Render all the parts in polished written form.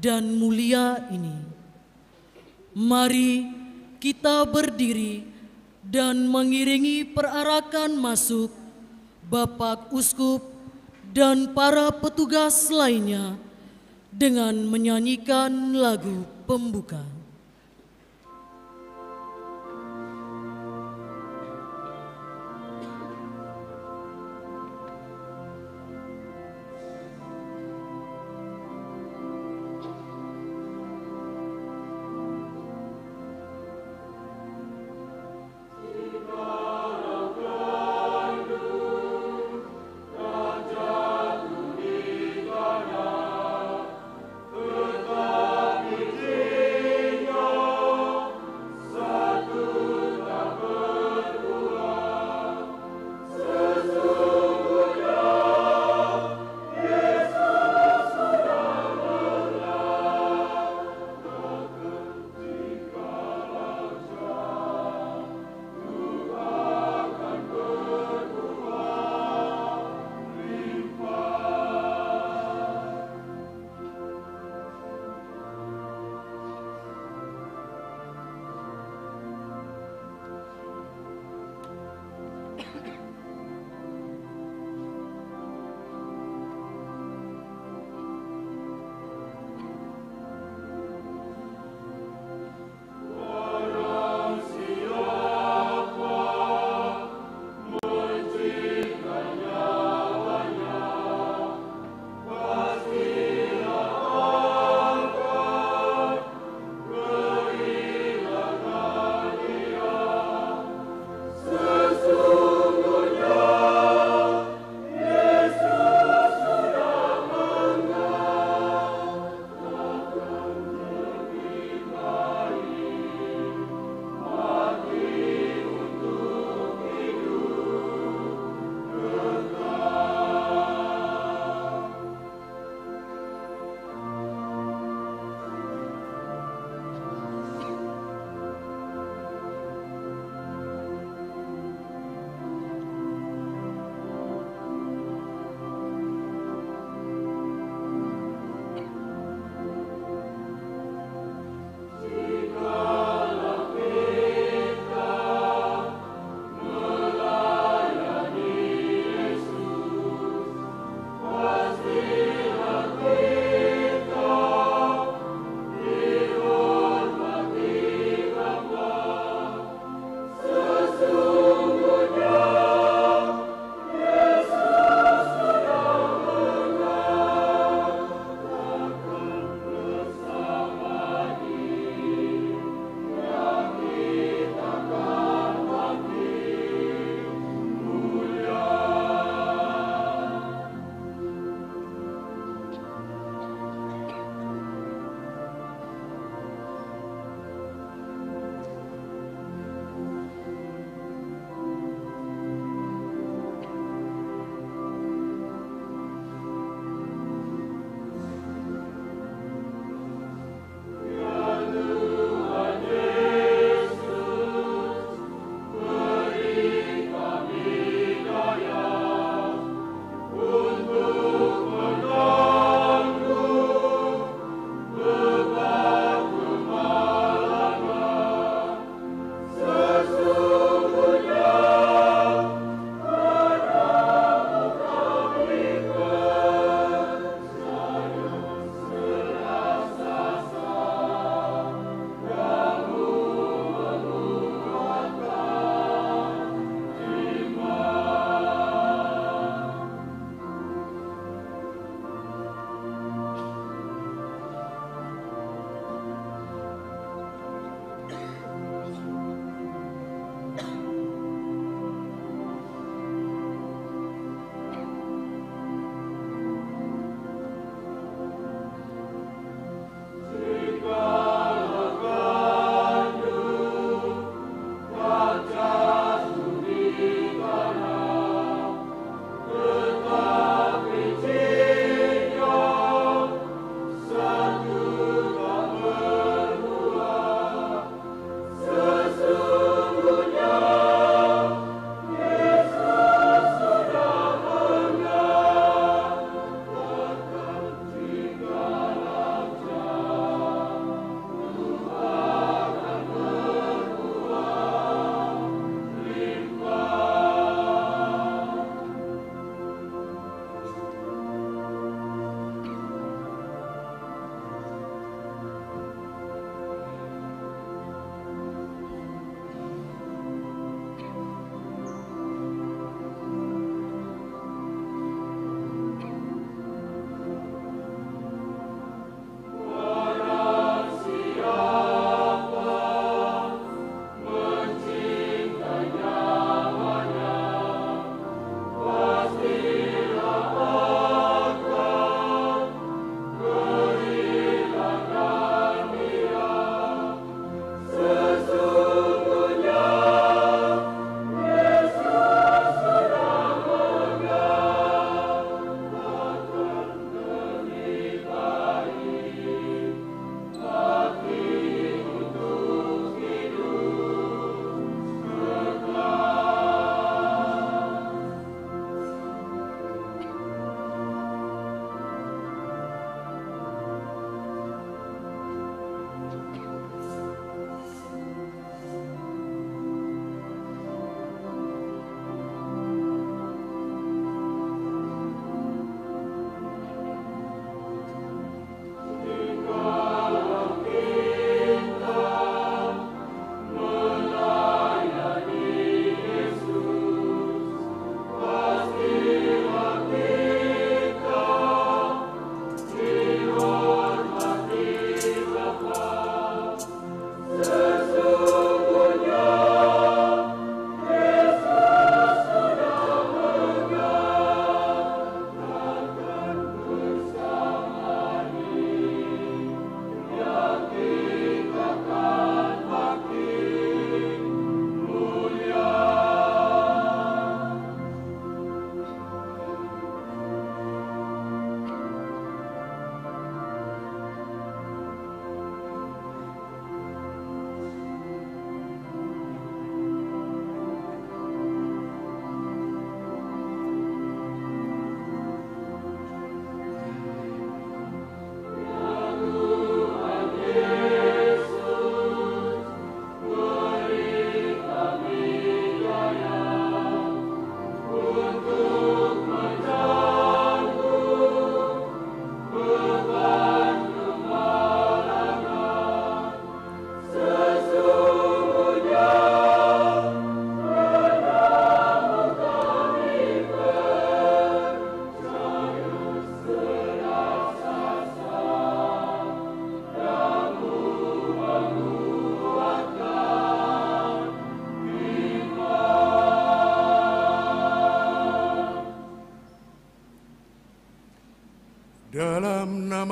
dan mulia ini. Mari kita berdiri dan mengiringi perarakan masuk Bapak Uskup dan para petugas lainnya dengan menyanyikan lagu pembuka.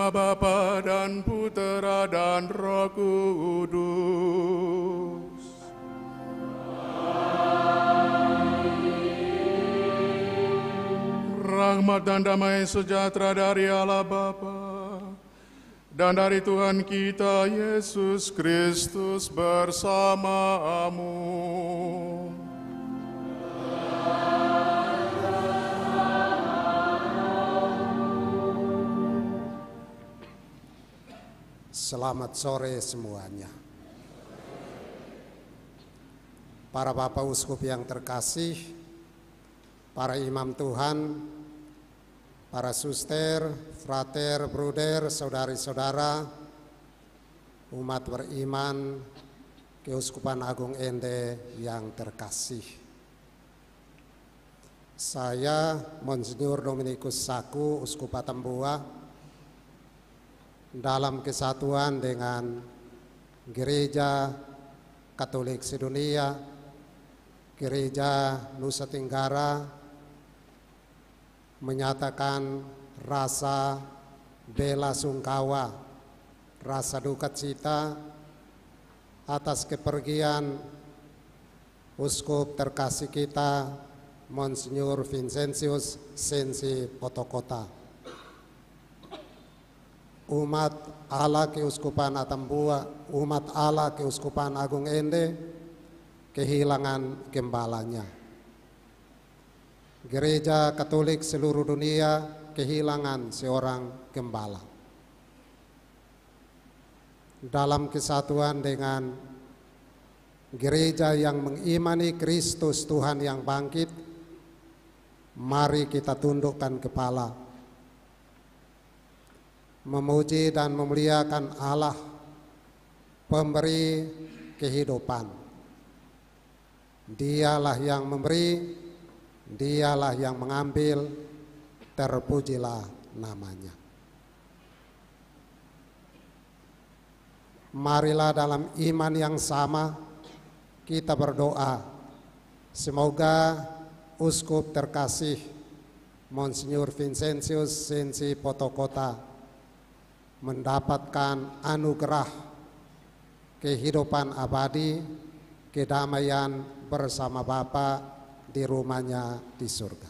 nama Bapa dan Putera dan Roh Kudus. Rahmat dan damai sejahtera dari Allah Bapa dan dari Tuhan kita Yesus Kristus bersamamu. Selamat sore semuanya. Para Bapak Uskup yang terkasih, para imam Tuhan, para suster, frater, bruder, saudari-saudara, umat beriman, Keuskupan Agung Ende yang terkasih. Saya, Monsinyur Dominikus Saku, Uskup Atambua, dalam kesatuan dengan Gereja Katolik Sedunia, Gereja Nusa Tenggara, menyatakan rasa bela sungkawa, rasa duka cita atas kepergian Uskup terkasih kita, Monsinyur Vincentius Sensi Potokota. Umat Allah Keuskupan Atambua, umat Allah Keuskupan Agung Ende, kehilangan gembalanya. Gereja Katolik seluruh dunia kehilangan seorang gembala. Dalam kesatuan dengan gereja yang mengimani Kristus Tuhan yang bangkit, mari kita tundukkan kepala, memuji dan memuliakan Allah, pemberi kehidupan. Dialah yang memberi, dialah yang mengambil, terpujilah namanya. Marilah dalam iman yang sama kita berdoa, semoga Uskup terkasih Monsinyur Vincentius Sensi Potokota mendapatkan anugerah kehidupan abadi, kedamaian bersama Bapa di rumahnya di surga.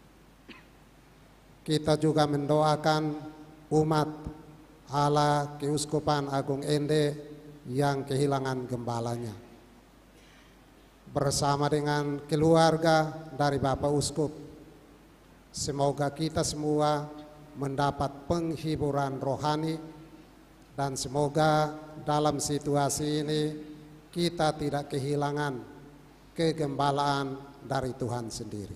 Kita juga mendoakan umat Allah Keuskupan Agung Ende yang kehilangan gembalanya. Bersama dengan keluarga dari Bapak Uskup, semoga kita semua mendapat penghiburan rohani, dan semoga dalam situasi ini kita tidak kehilangan kegembalaan dari Tuhan sendiri.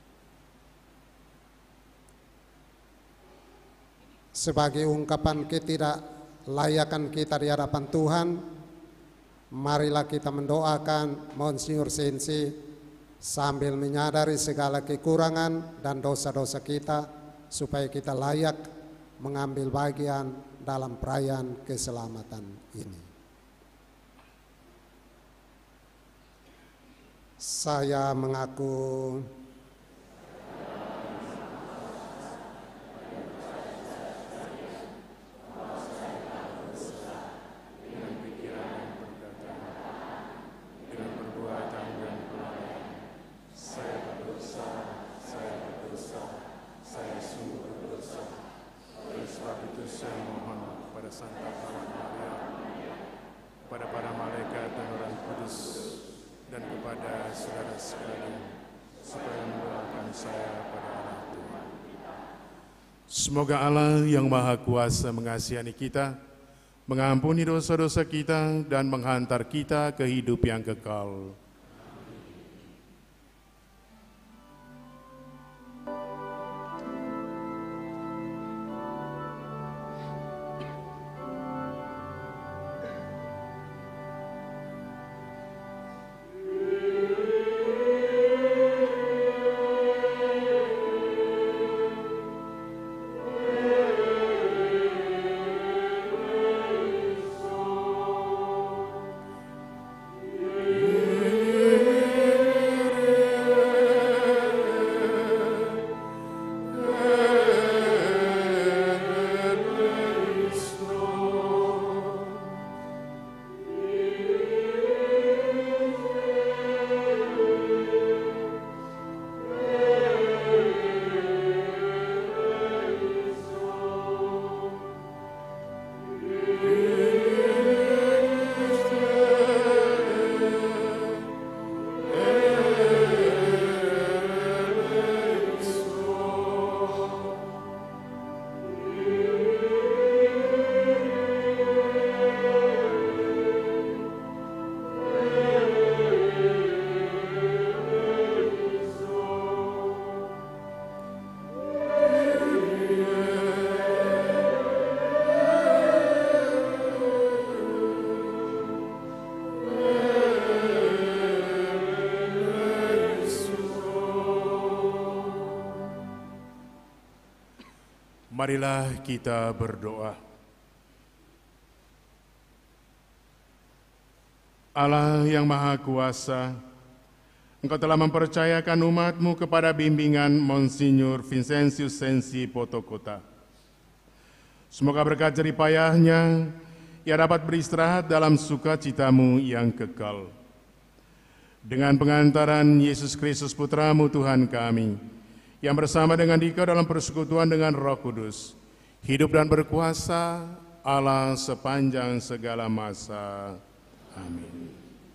Sebagai ungkapan ketidaklayakan kita di hadapan Tuhan, marilah kita mendoakan Monsinyur Sensi sambil menyadari segala kekurangan dan dosa-dosa kita, supaya kita layak mengambil bagian dalam perayaan keselamatan ini. Saya mengaku semoga Allah yang Maha Kuasa mengasihi kita, mengampuni dosa-dosa kita, dan menghantar kita ke hidup yang kekal. Marilah kita berdoa. Allah yang Maha Kuasa, Engkau telah mempercayakan umat-Mu kepada bimbingan Monsinyur Vincentius Sensi Potokota. Semoga berkat jeripayahnya, ia dapat beristirahat dalam sukacita-Mu yang kekal. Dengan pengantaran Yesus Kristus Putra-Mu Tuhan kami, yang bersama dengan Dikau dalam persekutuan dengan Roh Kudus, hidup dan berkuasa Allah sepanjang segala masa. Amin.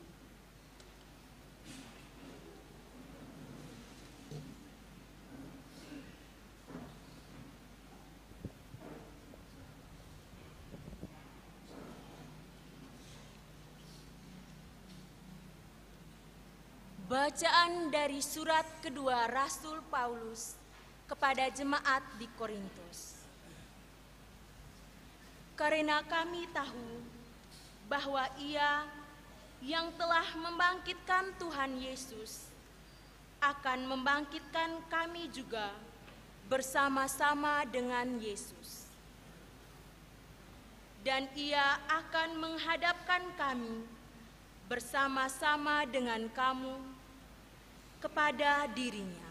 Bacaan dari surat kedua Rasul Paulus kepada jemaat di Korintus. Karena kami tahu bahwa Ia yang telah membangkitkan Tuhan Yesus akan membangkitkan kami juga bersama-sama dengan Yesus. Dan Ia akan menghadapkan kami bersama-sama dengan kamu kepada dirinya.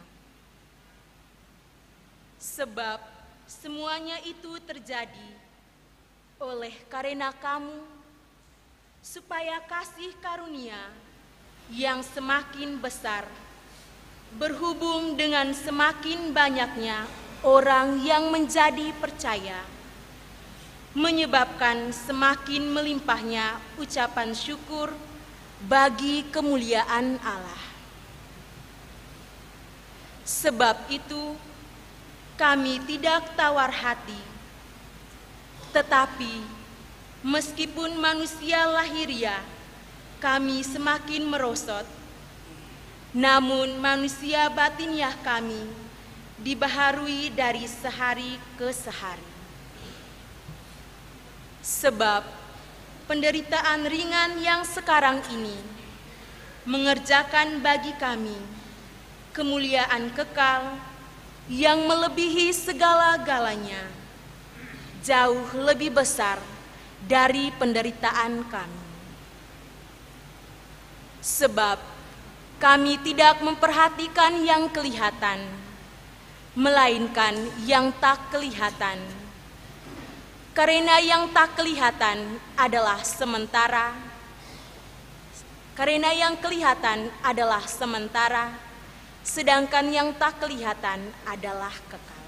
Sebab semuanya itu terjadi oleh karena kamu, supaya kasih karunia yang semakin besar berhubung dengan semakin banyaknya orang yang menjadi percaya, menyebabkan semakin melimpahnya ucapan syukur bagi kemuliaan Allah. Sebab itu kami tidak tawar hati, tetapi meskipun manusia lahiriah kami semakin merosot, namun manusia batiniah kami dibaharui dari sehari ke sehari. Sebab penderitaan ringan yang sekarang ini mengerjakan bagi kami kemuliaan kekal yang melebihi segala-galanya, jauh lebih besar dari penderitaan kami. Sebab kami tidak memperhatikan yang kelihatan, melainkan yang tak kelihatan. Karena yang tak kelihatan adalah sementara, sedangkan yang tak kelihatan adalah kekal.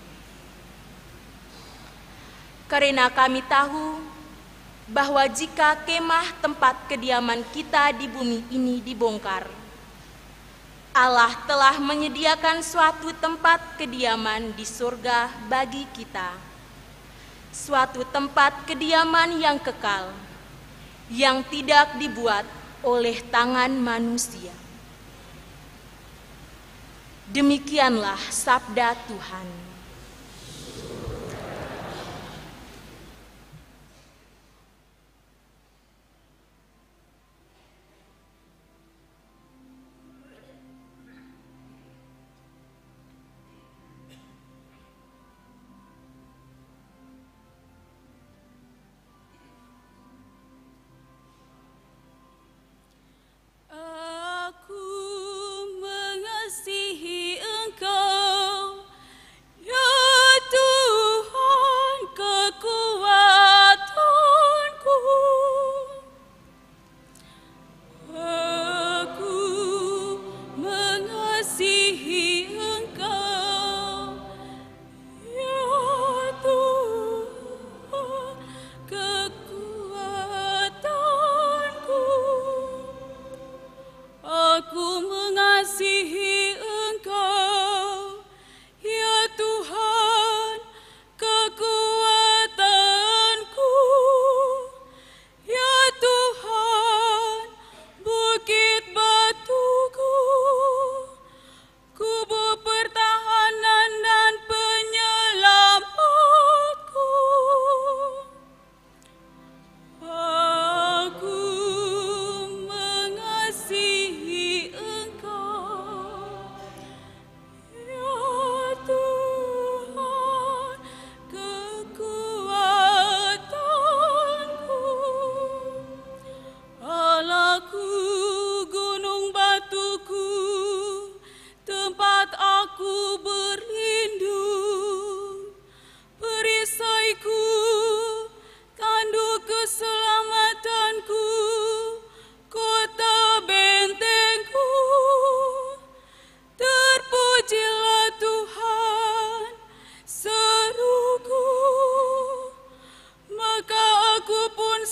Karena kami tahu bahwa jika kemah tempat kediaman kita di bumi ini dibongkar, Allah telah menyediakan suatu tempat kediaman di surga bagi kita, suatu tempat kediaman yang kekal, yang tidak dibuat oleh tangan manusia. Demikianlah sabda Tuhan. Aku mengasihi Engkau,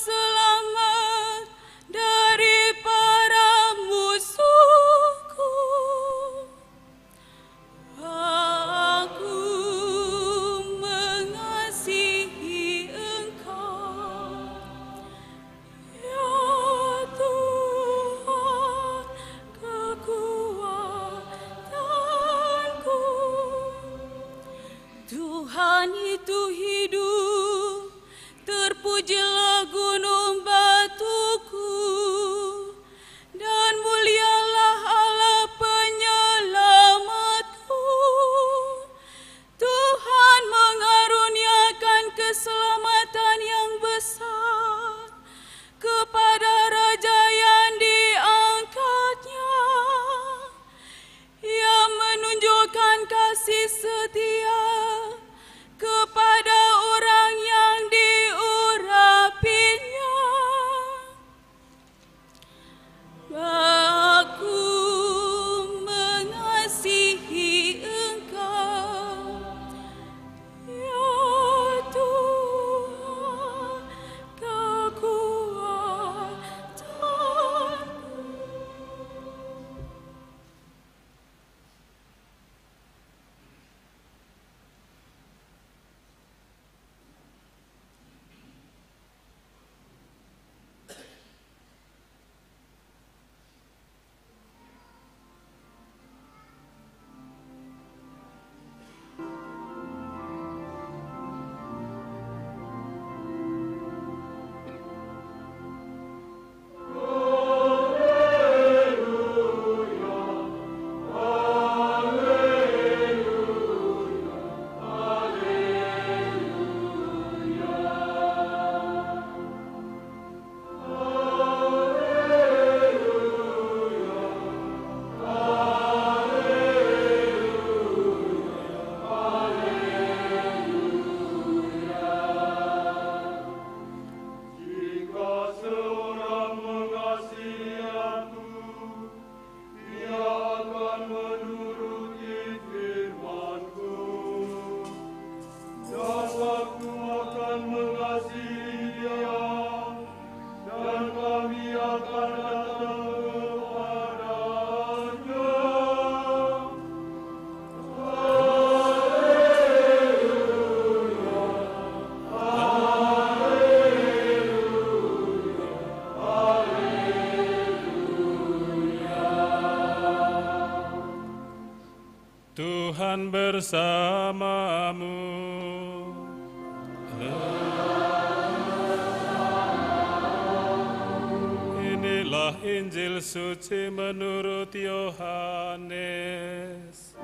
selamat dari para musuhku. Aku mengasihi Engkau, ya Tuhan kekuatanku. Tuhan itu hidup, terpujilah gunung batuku, dan mulialah Allah penyelamatku. Tuhan mengaruniakan keselamatan yang besar kepada raja yang diangkatnya. Ia menunjukkan kasih setia kepada orang yang diurapinya. Aku mengasihi Engkau, ya Tuhan kekuatanku. Tuhan bersamamu. Inilah Injil suci menurut Yohanes.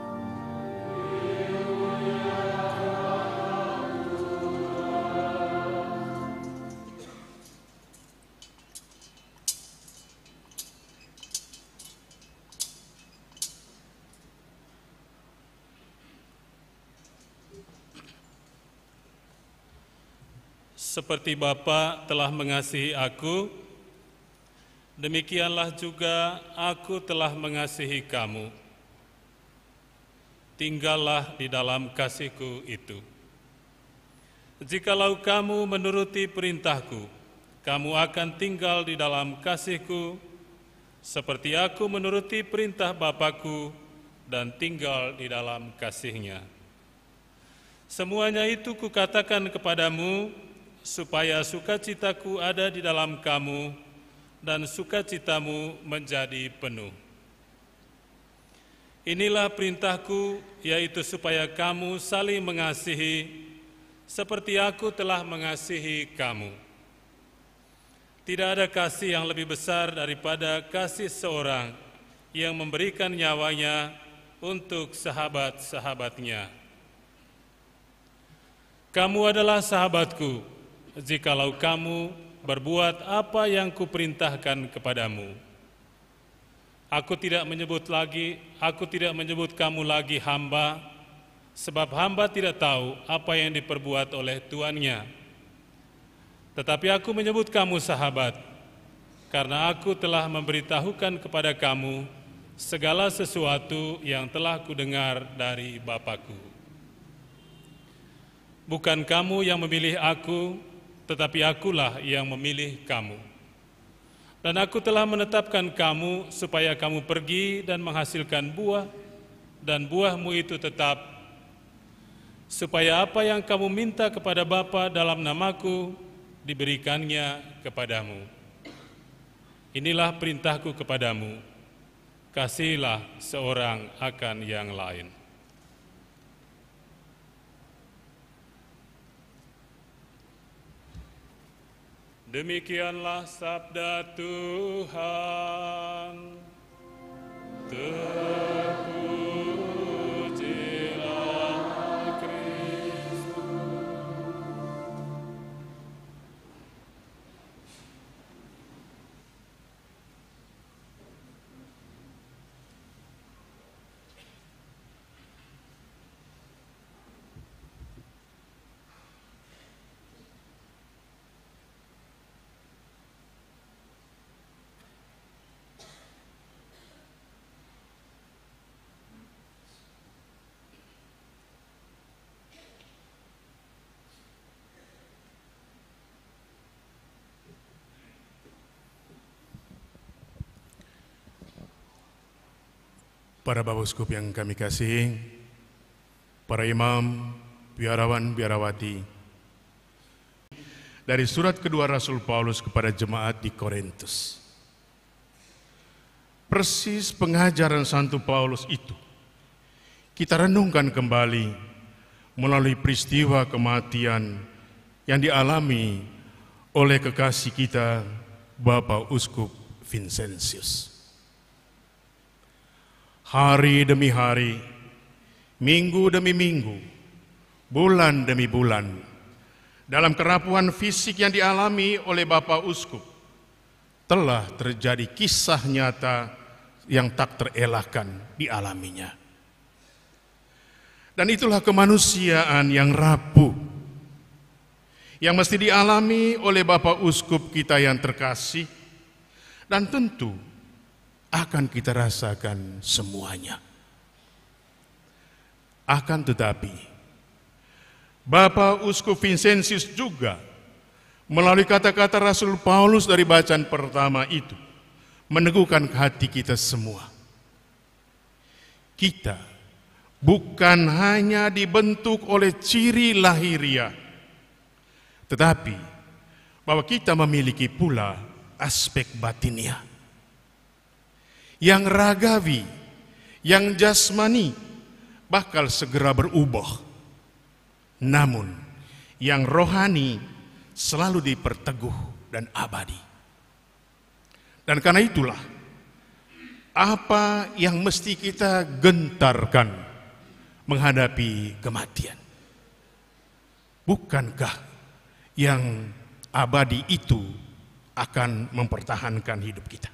Seperti Bapa telah mengasihi aku, demikianlah juga aku telah mengasihi kamu. Tinggallah di dalam kasihku itu. Jikalau kamu menuruti perintahku, kamu akan tinggal di dalam kasihku, seperti aku menuruti perintah Bapakku dan tinggal di dalam kasihnya. Semuanya itu kukatakan kepadamu, supaya sukacitaku ada di dalam kamu dan sukacitamu menjadi penuh. Inilah perintahku, yaitu supaya kamu saling mengasihi, seperti aku telah mengasihi kamu. Tidak ada kasih yang lebih besar daripada kasih seorang yang memberikan nyawanya untuk sahabat-sahabatnya. Kamu adalah sahabatku, jikalau kamu berbuat apa yang kuperintahkan kepadamu. Aku tidak menyebut kamu lagi hamba, sebab hamba tidak tahu apa yang diperbuat oleh tuannya. Tetapi aku menyebut kamu sahabat, karena aku telah memberitahukan kepada kamu segala sesuatu yang telah kudengar dari Bapakku. Bukan kamu yang memilih aku, tetapi akulah yang memilih kamu. Dan aku telah menetapkan kamu supaya kamu pergi dan menghasilkan buah, dan buahmu itu tetap, supaya apa yang kamu minta kepada Bapa dalam namaku, diberikannya kepadamu. Inilah perintahku kepadamu, kasihilah seorang akan yang lain. Demikianlah sabda Tuhan. Terpujilah Kristus. Para Bapak Uskup yang kami kasihi, para imam, biarawan, biarawati, dari surat kedua Rasul Paulus kepada jemaat di Korintus. Persis pengajaran Santo Paulus itu kita renungkan kembali melalui peristiwa kematian yang dialami oleh kekasih kita, Bapak Uskup Vincentius. Hari demi hari, minggu demi minggu, bulan demi bulan, dalam kerapuhan fisik yang dialami oleh Bapak Uskup, telah terjadi kisah nyata yang tak terelakkan dialaminya. Dan itulah kemanusiaan yang rapuh, yang mesti dialami oleh Bapak Uskup kita yang terkasih, dan tentu akan kita rasakan semuanya. Akan tetapi, Bapak Uskup Vincentius juga melalui kata-kata Rasul Paulus dari bacaan pertama itu meneguhkan hati kita semua. Kita bukan hanya dibentuk oleh ciri lahiriah, tetapi bahwa kita memiliki pula aspek batiniah yang ragawi, yang jasmani bakal segera berubah. Namun yang rohani selalu diperteguh dan abadi. Dan karena itulah apa yang mesti kita gentarkan menghadapi kematian. Bukankah yang abadi itu akan mempertahankan hidup kita?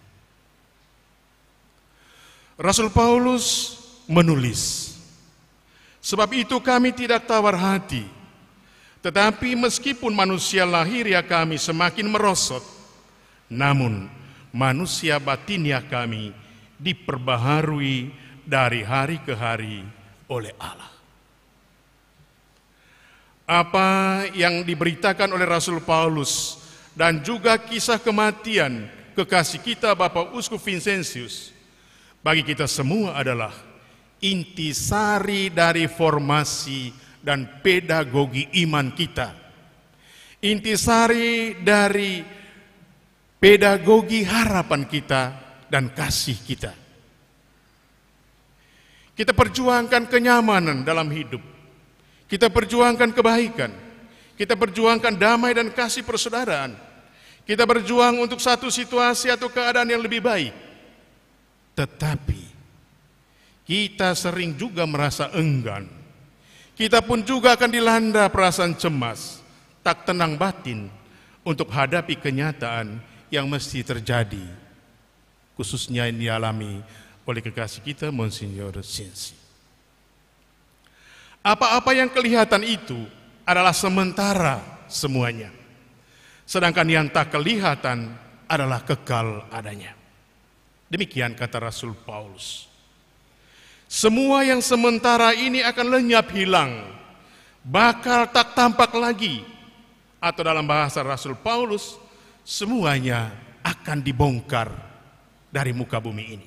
Rasul Paulus menulis, sebab itu kami tidak tawar hati, tetapi meskipun manusia lahiriah kami semakin merosot, namun manusia batiniah kami diperbaharui dari hari ke hari oleh Allah. Apa yang diberitakan oleh Rasul Paulus dan juga kisah kematian kekasih kita Bapak Uskup Vincentius bagi kita semua adalah intisari dari formasi dan pedagogi iman kita. Intisari dari pedagogi harapan kita dan kasih kita. Kita perjuangkan kenyamanan dalam hidup. Kita perjuangkan kebaikan. Kita perjuangkan damai dan kasih persaudaraan. Kita berjuang untuk satu situasi atau keadaan yang lebih baik. Tetapi kita sering juga merasa enggan. Kita pun juga akan dilanda perasaan cemas, tak tenang batin untuk hadapi kenyataan yang mesti terjadi, khususnya yang dialami oleh kekasih kita Monsinyur Sensi. Apa-apa yang kelihatan itu adalah sementara semuanya, sedangkan yang tak kelihatan adalah kekal adanya. Demikian kata Rasul Paulus. Semua yang sementara ini akan lenyap hilang, bakal tak tampak lagi. atau dalam bahasa Rasul Paulus, semuanya akan dibongkar dari muka bumi ini.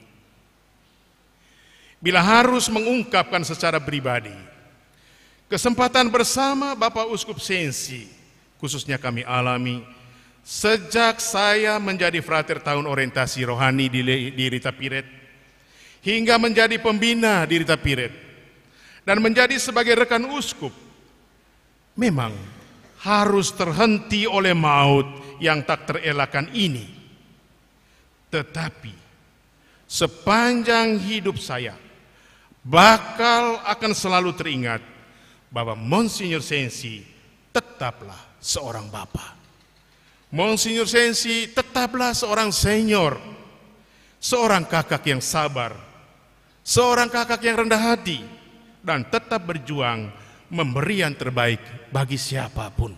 Bila harus mengungkapkan secara pribadi, kesempatan bersama Bapak Uskup Sensi, khususnya kami alami sejak saya menjadi frater tahun orientasi rohani di Rita Piret, hingga menjadi pembina di Rita Piret, dan menjadi sebagai rekan uskup, memang harus terhenti oleh maut yang tak terelakkan ini. Tetapi sepanjang hidup saya bakal akan selalu teringat bahwa Monsinyur Sensi tetaplah seorang bapa. Monsinyur Sensi tetaplah seorang senior, seorang kakak yang sabar, seorang kakak yang rendah hati, dan tetap berjuang memberi yang terbaik bagi siapapun.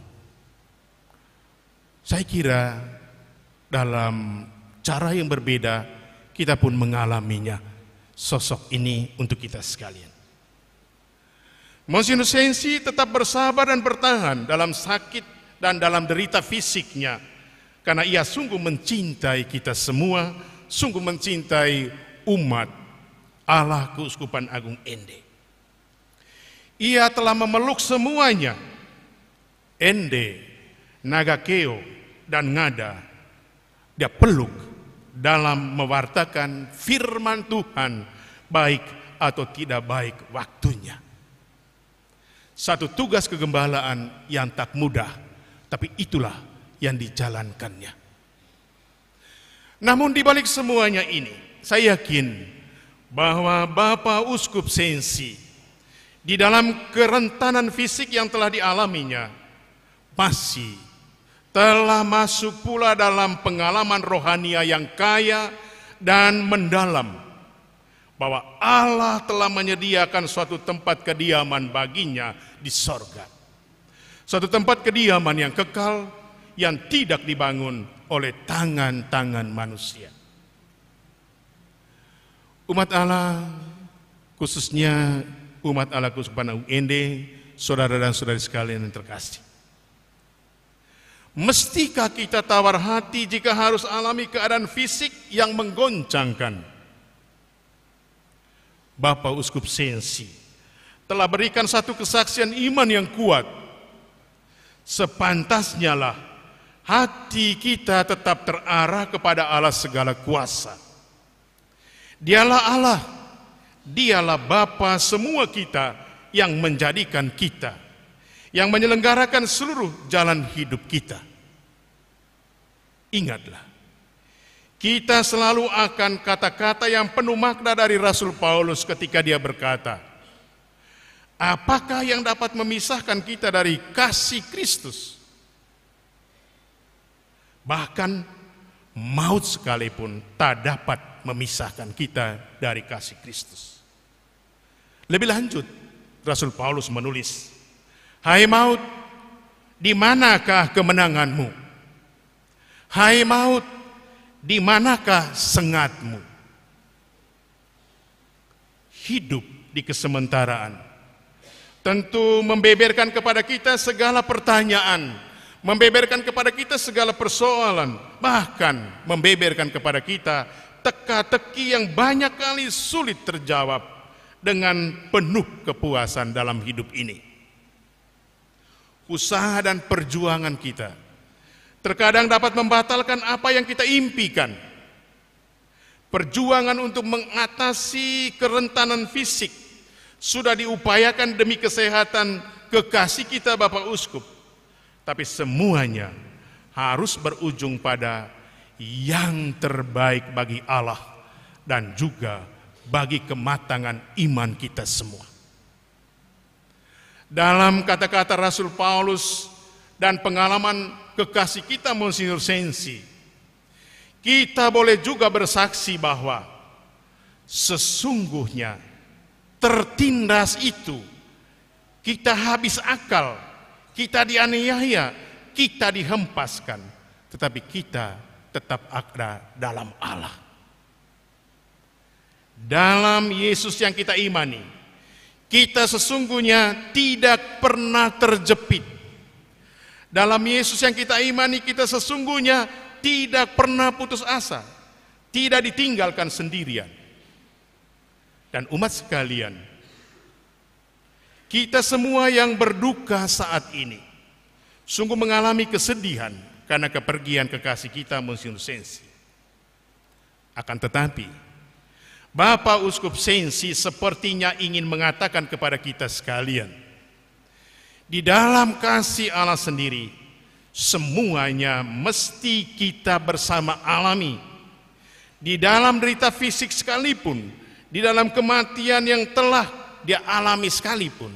Saya kira dalam cara yang berbeda kita pun mengalaminya, sosok ini untuk kita sekalian. Monsinyur Sensi tetap bersabar dan bertahan dalam sakit dan dalam derita fisiknya, karena ia sungguh mencintai kita semua, sungguh mencintai umat Allah Keuskupan Agung Ende. Ia telah memeluk semuanya, Ende, Nagakeo, dan Ngada. Dia peluk dalam mewartakan firman Tuhan, baik atau tidak baik waktunya. Satu tugas kegembalaan yang tak mudah, tapi itulah yang dijalankannya. Namun di balik semuanya ini, saya yakin bahwa Bapak Uskup Sensi di dalam kerentanan fisik yang telah dialaminya masih telah masuk pula dalam pengalaman rohania yang kaya dan mendalam, bahwa Allah telah menyediakan suatu tempat kediaman baginya di sorga. Suatu tempat kediaman yang kekal, yang tidak dibangun oleh tangan-tangan manusia. Umat Allah, khususnya umat Allah Keuskupan Agung Ende, saudara dan saudari sekalian yang terkasih. Mestikah kita tawar hati jika harus alami keadaan fisik yang menggoncangkan? Bapak Uskup Sensi telah berikan satu kesaksian iman yang kuat. Sepantasnya lah hati kita tetap terarah kepada Allah segala kuasa. Dialah Allah, Dialah Bapa semua kita yang menjadikan kita, yang menyelenggarakan seluruh jalan hidup kita. Ingatlah, kita selalu akan kata-kata yang penuh makna dari Rasul Paulus ketika dia berkata, apakah yang dapat memisahkan kita dari kasih Kristus? Bahkan maut sekalipun tak dapat memisahkan kita dari kasih Kristus. Lebih lanjut, Rasul Paulus menulis, hai maut, di manakah kemenanganmu? Hai maut, di manakah sengatmu? Hidup di kesementaraan tentu membeberkan kepada kita segala pertanyaan, membeberkan kepada kita segala persoalan, bahkan membeberkan kepada kita teka-teki yang banyak kali sulit terjawab dengan penuh kepuasan dalam hidup ini. Usaha dan perjuangan kita terkadang dapat membatalkan apa yang kita impikan. Perjuangan untuk mengatasi kerentanan fisik sudah diupayakan demi kesehatan kekasih kita Bapak Uskup. Tapi semuanya harus berujung pada yang terbaik bagi Allah dan juga bagi kematangan iman kita semua. Dalam kata-kata Rasul Paulus dan pengalaman kekasih kita Monsinyur Sensi, kita boleh juga bersaksi bahwa sesungguhnya tertindas itu kita habis akal, kita dianiaya, kita dihempaskan, tetapi kita tetap ada dalam Allah. Dalam Yesus yang kita imani, kita sesungguhnya tidak pernah terjepit. Dalam Yesus yang kita imani, kita sesungguhnya tidak pernah putus asa, tidak ditinggalkan sendirian. Dan umat sekalian, kita semua yang berduka saat ini sungguh mengalami kesedihan karena kepergian kekasih kita Monsinyur Sensi. Akan tetapi, Bapak Uskup Sensi sepertinya ingin mengatakan kepada kita sekalian, di dalam kasih Allah sendiri, semuanya mesti kita bersama alami. Di dalam derita fisik sekalipun, di dalam kematian yang telah dia alami sekalipun.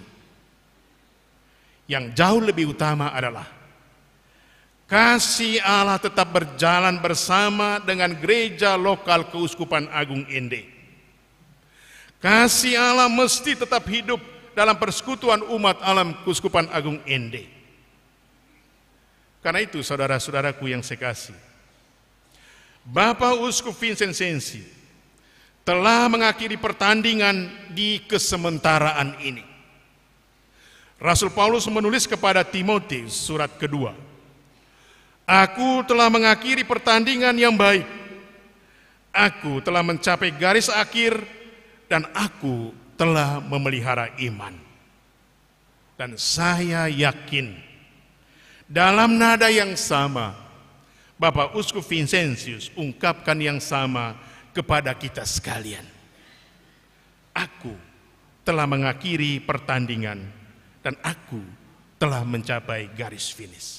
Yang jauh lebih utama adalah kasih Allah tetap berjalan bersama dengan gereja lokal Keuskupan Agung Ende. Kasih Allah mesti tetap hidup dalam persekutuan umat alam Keuskupan Agung Ende. Karena itu saudara-saudaraku yang saya kasih, Bapak Uskup Vincent Sensi telah mengakhiri pertandingan di kesementaraan ini. Rasul Paulus menulis kepada Timotius surat kedua, aku telah mengakhiri pertandingan yang baik, aku telah mencapai garis akhir, dan aku telah memelihara iman. Dan saya yakin dalam nada yang sama Bapak Uskup Vincentius ungkapkan yang sama kepada kita sekalian. Aku telah mengakhiri pertandingan dan aku telah mencapai garis finish.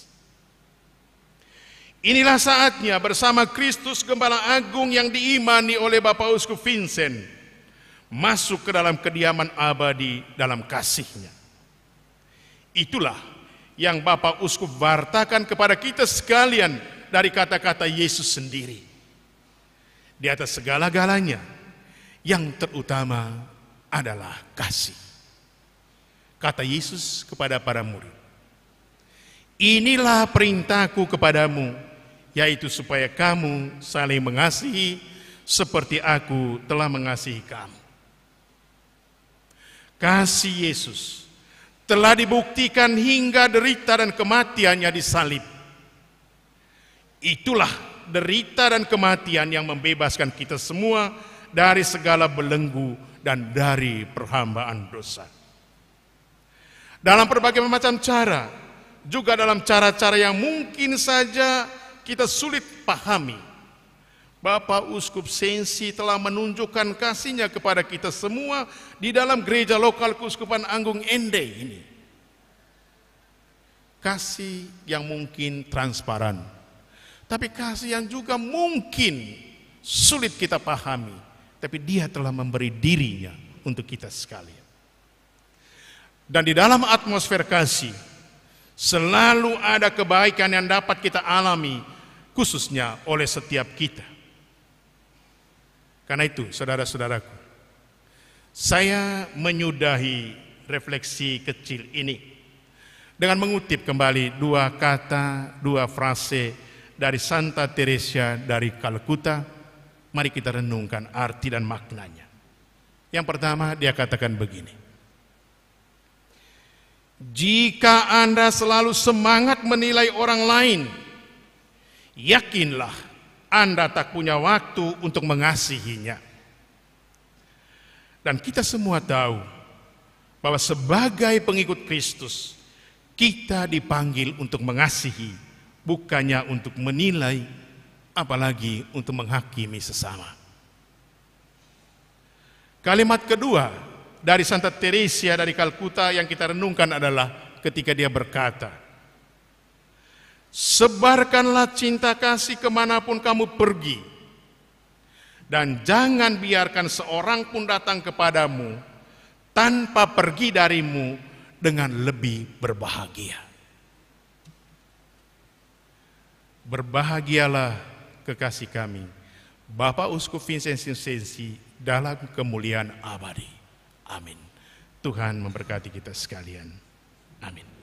Inilah saatnya bersama Kristus Gembala Agung yang diimani oleh Bapak Uskup Vincent masuk ke dalam kediaman abadi dalam kasih-Nya. Itulah yang Bapak Uskup wartakan kepada kita sekalian dari kata-kata Yesus sendiri. Di atas segala-galanya, yang terutama adalah kasih. Kata Yesus kepada para murid, inilah perintahku kepadamu, yaitu supaya kamu saling mengasihi seperti aku telah mengasihi kamu. Kasih Yesus telah dibuktikan hingga derita dan kematiannya di salib. Itulah derita dan kematian yang membebaskan kita semua dari segala belenggu dan dari perhambaan dosa. Dalam berbagai macam cara, juga dalam cara-cara yang mungkin saja kita sulit pahami, Bapak Uskup Sensi telah menunjukkan kasih-Nya kepada kita semua di dalam gereja lokal Keuskupan Agung Ende ini. Kasih yang mungkin transparan, tapi kasih yang juga mungkin sulit kita pahami, tapi Dia telah memberi diri-Nya untuk kita sekalian. Dan di dalam atmosfer kasih, selalu ada kebaikan yang dapat kita alami, khususnya oleh setiap kita. Karena itu, saudara-saudaraku, saya menyudahi refleksi kecil ini dengan mengutip kembali dua kata, dua frase dari Santa Teresa dari Kalkuta. Mari kita renungkan arti dan maknanya. Yang pertama, dia katakan begini: jika Anda selalu semangat menilai orang lain, yakinlah Anda tak punya waktu untuk mengasihinya. Dan kita semua tahu bahwa sebagai pengikut Kristus, kita dipanggil untuk mengasihi, bukannya untuk menilai, apalagi untuk menghakimi sesama. Kalimat kedua dari Santa Teresa dari Kalkuta yang kita renungkan adalah ketika dia berkata, sebarkanlah cinta kasih kemanapun kamu pergi, dan jangan biarkan seorang pun datang kepadamu tanpa pergi darimu dengan lebih berbahagia. Berbahagialah kekasih kami, Bapak Uskup Vincentius Sensi dalam kemuliaan abadi. Amin. Tuhan memberkati kita sekalian. Amin.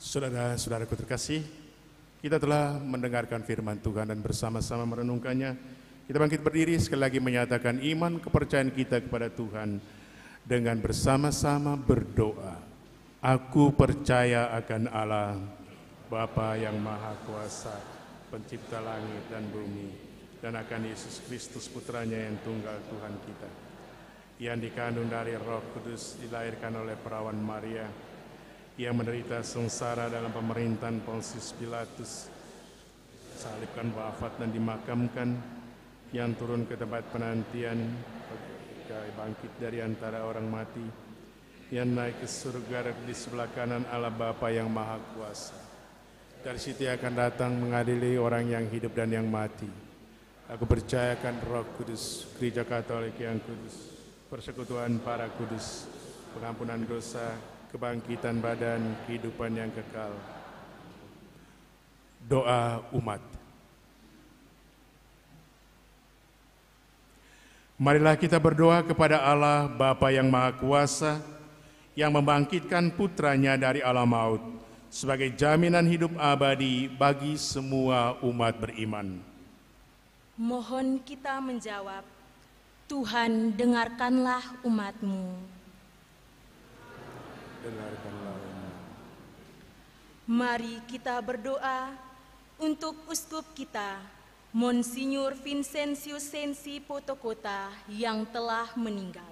Saudara-saudaraku terkasih, kita telah mendengarkan firman Tuhan dan bersama-sama merenungkannya. Kita bangkit berdiri sekali lagi menyatakan iman kepercayaan kita kepada Tuhan dengan bersama-sama berdoa. Aku percaya akan Allah, Bapa yang Maha Kuasa, Pencipta langit dan bumi, dan akan Yesus Kristus Putranya yang tunggal Tuhan kita, yang dikandung dari Roh Kudus, dilahirkan oleh perawan Maria, yang menderita sengsara dalam pemerintahan Pontius Pilatus, salibkan, wafat dan dimakamkan, yang turun ke tempat penantian, bangkit dari antara orang mati, yang naik ke surga di sebelah kanan Allah Bapa yang Maha Kuasa. Dari situ akan datang mengadili orang yang hidup dan yang mati. Aku percayakan Roh Kudus, Gereja Katolik yang kudus, persekutuan para kudus, pengampunan dosa, kebangkitan badan, kehidupan yang kekal. Doa umat. Marilah kita berdoa kepada Allah Bapa yang Maha Kuasa, yang membangkitkan putranya dari alam maut sebagai jaminan hidup abadi bagi semua umat beriman. Mohon kita menjawab, Tuhan dengarkanlah umat-Mu. Dengarkanlah umat. Mari kita berdoa untuk uskup kita, Monsinyur Vincenzius Sensi Potokota yang telah meninggal.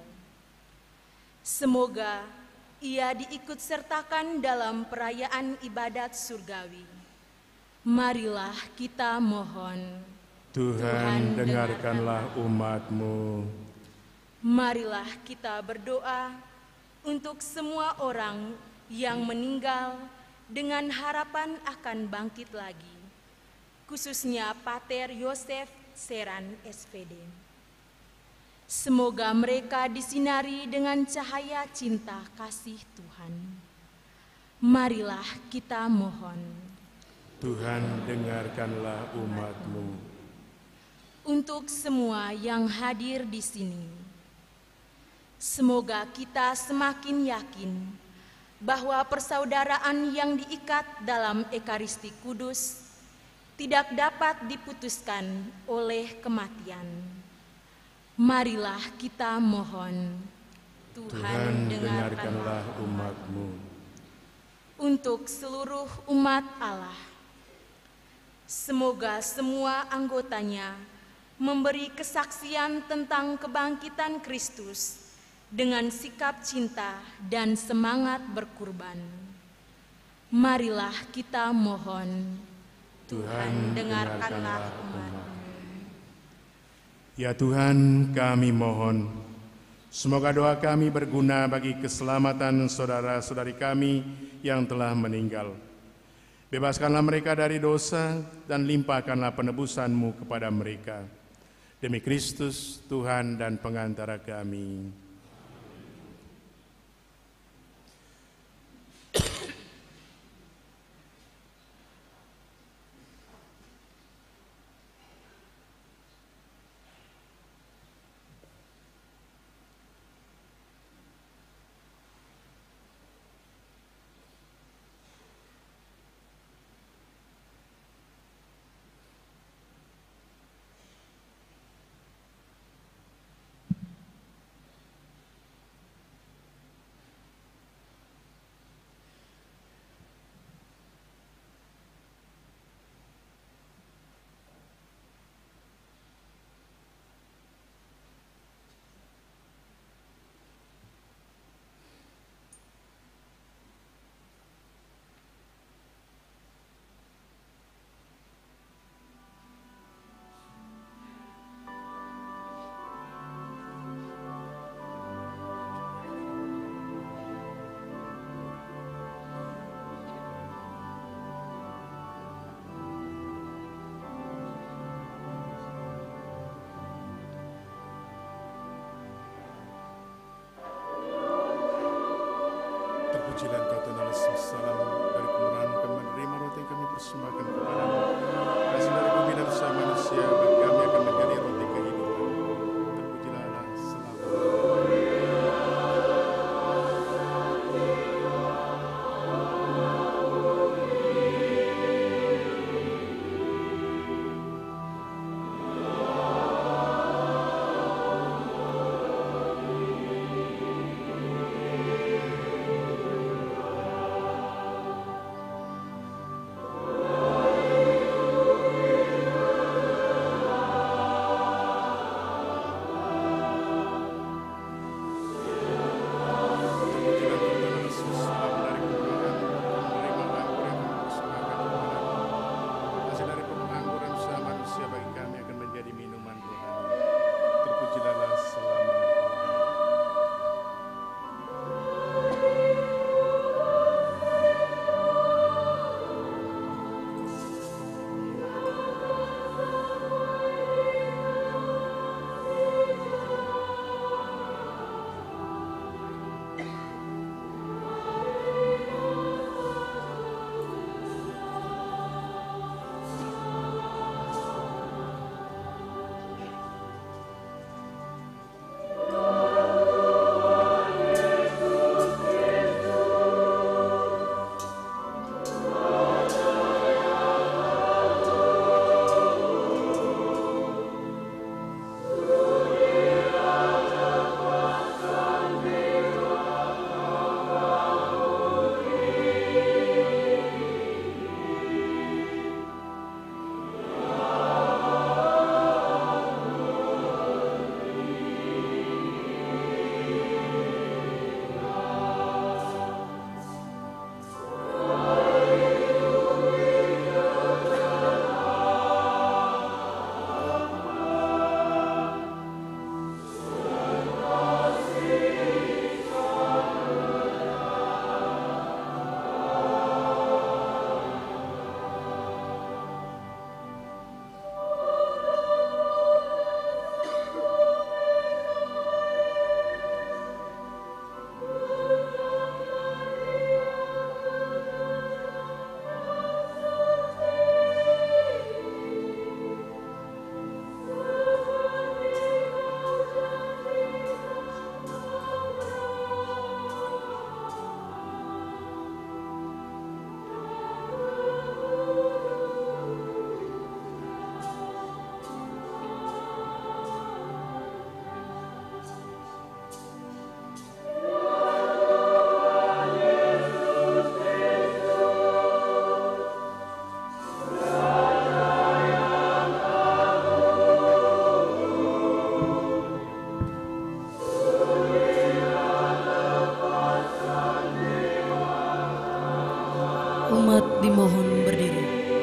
Semoga ia diikut sertakan dalam perayaan ibadat surgawi. Marilah kita mohon. Tuhan dengarkanlah umat-Mu. Marilah kita berdoa untuk semua orang yang meninggal dengan harapan akan bangkit lagi, khususnya Pater Yosef Seran SPD. Semoga mereka disinari dengan cahaya cinta kasih Tuhan. Marilah kita mohon. Tuhan dengarkanlah umat-Mu. Untuk semua yang hadir di sini, semoga kita semakin yakin bahwa persaudaraan yang diikat dalam Ekaristi Kudus tidak dapat diputuskan oleh kematian. Marilah kita mohon. Tuhan dengarkanlah umat-Mu. Untuk seluruh umat Allah, semoga semua anggotanya memberi kesaksian tentang kebangkitan Kristus dengan sikap cinta dan semangat berkurban. Marilah kita mohon. Tuhan dengarkanlah umat-Mu. Ya Tuhan, kami mohon, semoga doa kami berguna bagi keselamatan saudara-saudari kami yang telah meninggal. Bebaskanlah mereka dari dosa dan limpahkanlah penebusan-Mu kepada mereka. Demi Kristus, Tuhan dan pengantara kami. Terpujilah Engkau Tuhan Allah salam dari kemurahan Kami menerima roti yang kami persembahkan kepadamu. Kasih dari bumi dan usaha manusia, bagi kami akan menjadi roti kehidupan. Terpujilah Allah selalu. umat dimohon berdiri.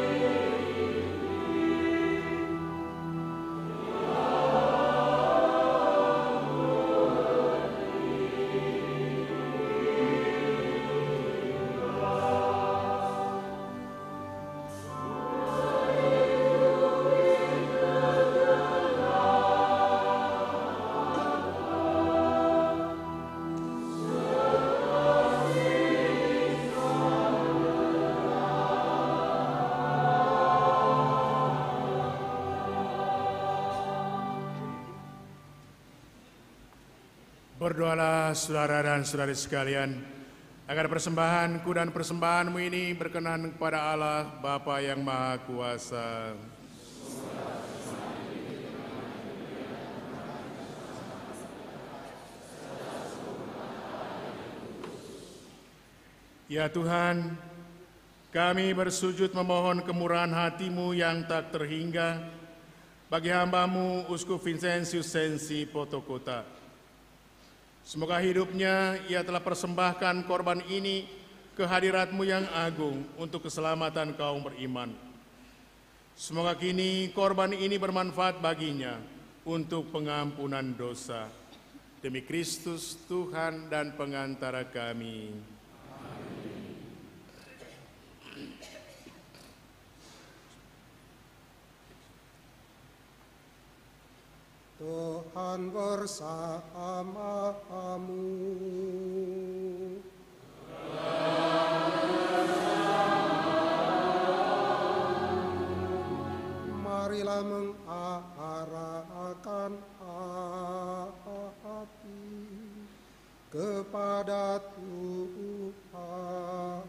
Berdoalah saudara dan saudari sekalian, agar persembahanku dan persembahanmu ini berkenan kepada Allah Bapa yang Maha Kuasa. Ya Tuhan, kami bersujud memohon kemurahan hati-Mu yang tak terhingga bagi hamba-Mu Uskup Vincenzius Sensi Potokota. Semoga hidupnya ia telah persembahkan korban ini ke hadirat-Mu yang agung untuk keselamatan kaum beriman. Semoga kini korban ini bermanfaat baginya untuk pengampunan dosa. Demi Kristus Tuhan dan pengantara kami. Tuhan bersamamu. Marilah mengarahkan hati kepada Tuhan.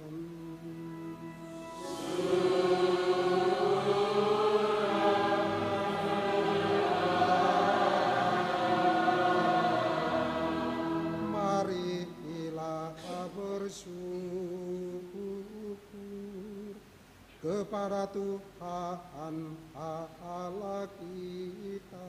Bersyukur kepada Tuhan Allah kita.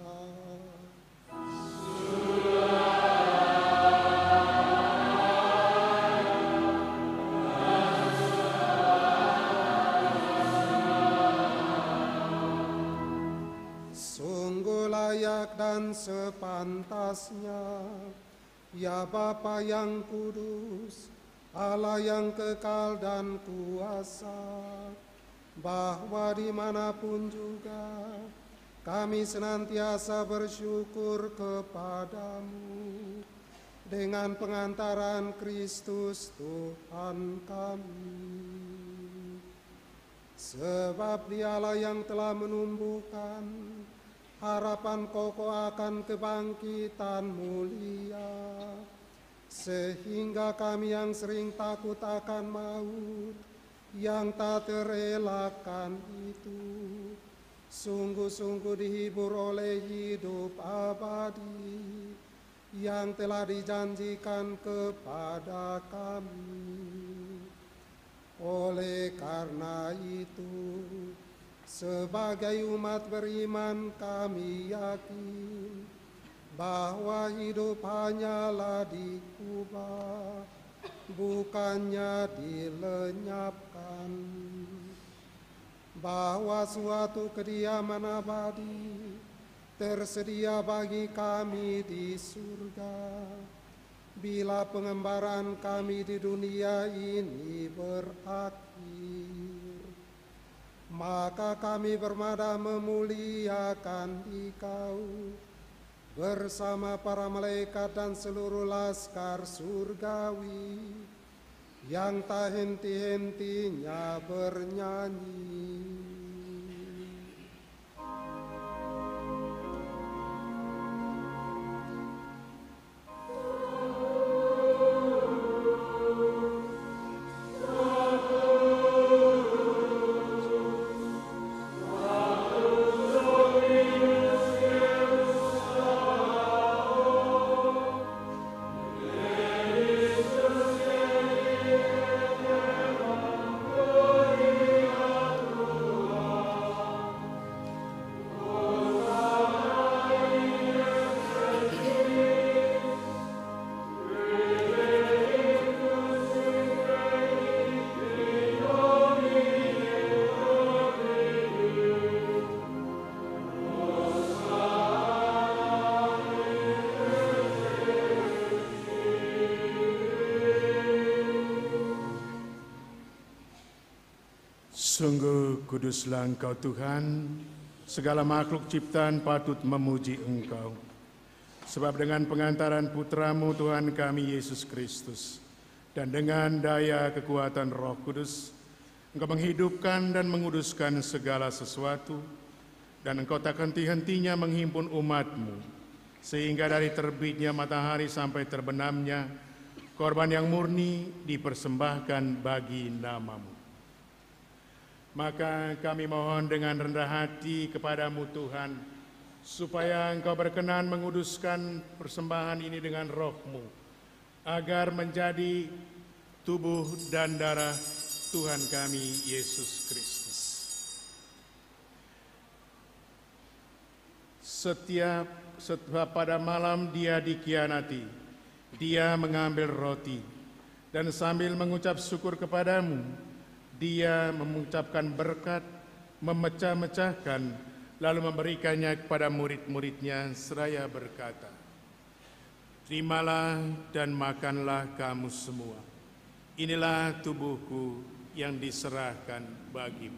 Sungguh layak dan sepantasnya, ya Bapa yang kudus, Allah yang kekal dan kuasa, bahwa dimanapun juga kami senantiasa bersyukur kepadamu dengan pengantaran Kristus Tuhan kami. Sebab Dialah yang telah menumbuhkan harapan kokoh akan kebangkitan mulia, sehingga kami yang sering takut akan maut yang tak terelakkan itu, sungguh-sungguh dihibur oleh hidup abadi yang telah dijanjikan kepada kami. Oleh karena itu, sebagai umat beriman kami yakin bahwa hidup hanyalah diubah, bukannya dilenyapkan. Bahwa suatu kediaman abadi tersedia bagi kami di surga, bila pengembaraan kami di dunia ini berakhir. Maka kami bermada memuliakan Dikau bersama para malaikat dan seluruh laskar surgawi yang tak henti-hentinya bernyanyi. Sungguh kuduslah Engkau Tuhan, segala makhluk ciptaan patut memuji Engkau. Sebab dengan pengantaran Putra-Mu Tuhan kami Yesus Kristus, dan dengan daya kekuatan Roh Kudus, Engkau menghidupkan dan menguduskan segala sesuatu, dan Engkau tak henti-hentinya menghimpun umat-Mu, sehingga dari terbitnya matahari sampai terbenamnya, korban yang murni dipersembahkan bagi nama-Mu. Maka kami mohon dengan rendah hati kepada-Mu Tuhan, supaya Engkau berkenan menguduskan persembahan ini dengan Roh-Mu, agar menjadi tubuh dan darah Tuhan kami Yesus Kristus. Setiap pada malam Dia dikhianati, Dia mengambil roti, dan sambil mengucap syukur kepadamu, Dia mengucapkan berkat, memecah-mecahkan, lalu memberikannya kepada murid-muridnya seraya berkata, "Terimalah dan makanlah kamu semua. Inilah tubuhku yang diserahkan bagimu."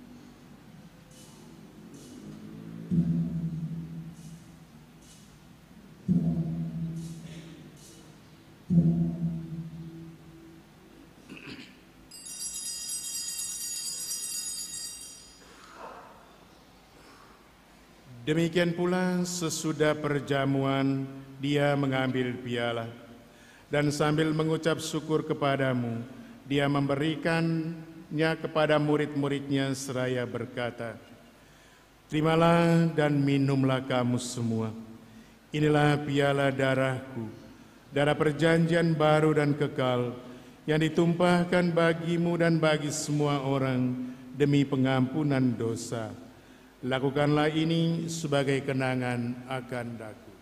Demikian pula sesudah perjamuan Dia mengambil piala, dan sambil mengucap syukur kepadamu, Dia memberikannya kepada murid-muridnya seraya berkata, "Terimalah dan minumlah kamu semua. Inilah piala darahku, darah perjanjian baru dan kekal, yang ditumpahkan bagimu dan bagi semua orang demi pengampunan dosa. Lakukanlah ini sebagai kenangan akan daku."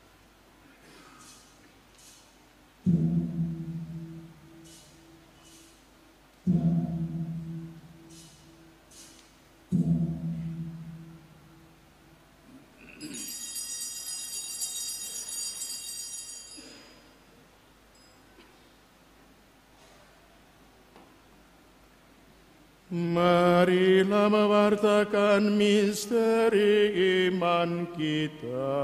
Marilah mewartakan misteri iman kita.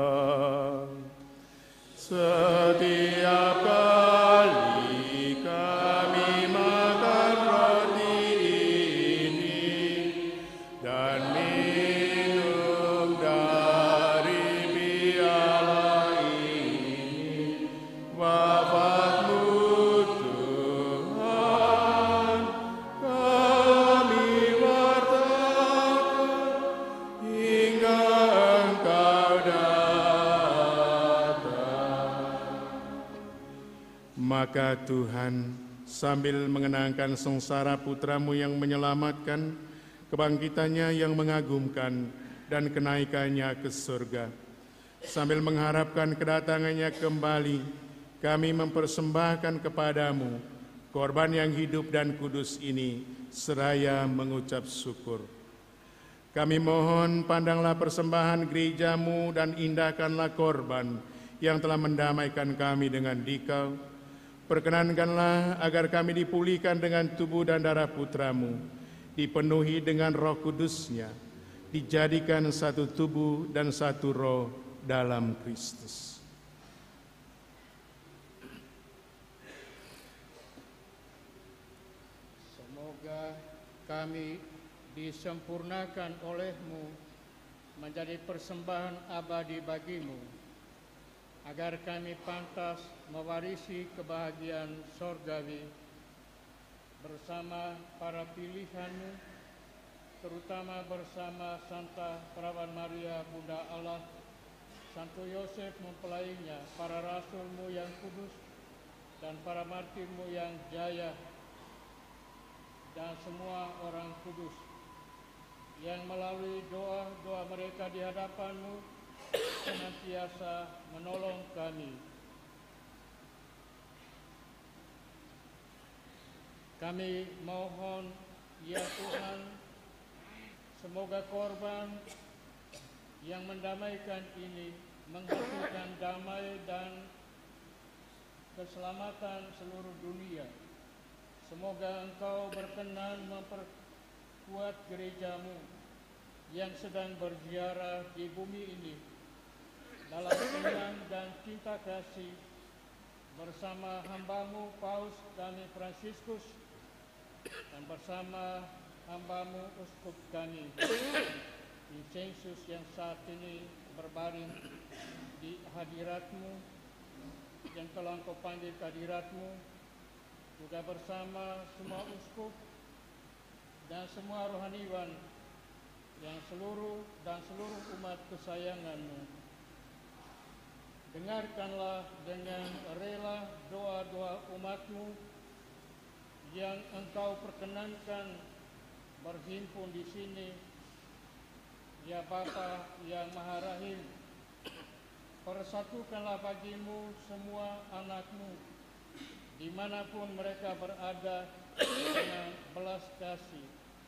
Setiap kali kami makan roti ini dan minum dari piala ini, wafat-Mu Tuhan kami wartakan hingga Engkau datang. Maka Tuhan, sambil mengenangkan sengsara Putra-Mu yang menyelamatkan, kebangkitannya yang mengagumkan, dan kenaikannya ke surga, sambil mengharapkan kedatangannya kembali, kami mempersembahkan kepadamu korban yang hidup dan kudus ini, seraya mengucap syukur. Kami mohon, pandanglah persembahan gereja-Mu dan indahkanlah korban yang telah mendamaikan kami dengan Dikau. Perkenankanlah agar kami dipulihkan dengan tubuh dan darah Putra-Mu, dipenuhi dengan Roh Kudus-Nya, dijadikan satu tubuh dan satu roh dalam Kristus. Semoga kami disempurnakan oleh-Mu menjadi persembahan abadi bagi-Mu, agar kami pantas mewarisi kebahagiaan sorgawi bersama para pilihan-Mu, terutama bersama Santa Perawan Maria Bunda Allah, Santo Yosef mempelainya, para rasul-Mu yang kudus, dan para martir-Mu yang jaya, dan semua orang kudus yang melalui doa-doa mereka di hadapan-Mu senantiasa menolong kami. Kami mohon, ya Tuhan, semoga korban yang mendamaikan ini menghasilkan damai dan keselamatan seluruh dunia. Semoga Engkau berkenan kuat gerejamu yang sedang berziarah di bumi ini dalam iman dan cinta kasih bersama hambamu Paus kami Fransiskus dan bersama hambamu Uskup kami Vincensius yang saat ini berbaring di hadiratmu yang telah Engkau panggil ke hadiratmu, juga bersama semua uskup dan semua rohaniwan yang seluruh umat kesayanganmu. Dengarkanlah dengan rela doa-doa umatmu yang Engkau perkenankan berhimpun di sini. Ya Bapa yang Maha Rahim, persatukanlah bagimu semua anakmu, dimanapun mereka berada dengan belas kasih.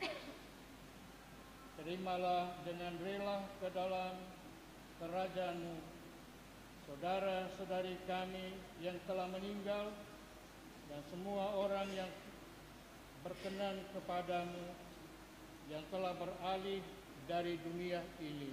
Terimalah dengan rela ke dalam kerajaan-Mu saudara-saudari kami yang telah meninggal dan semua orang yang berkenan kepadamu yang telah beralih dari dunia ini.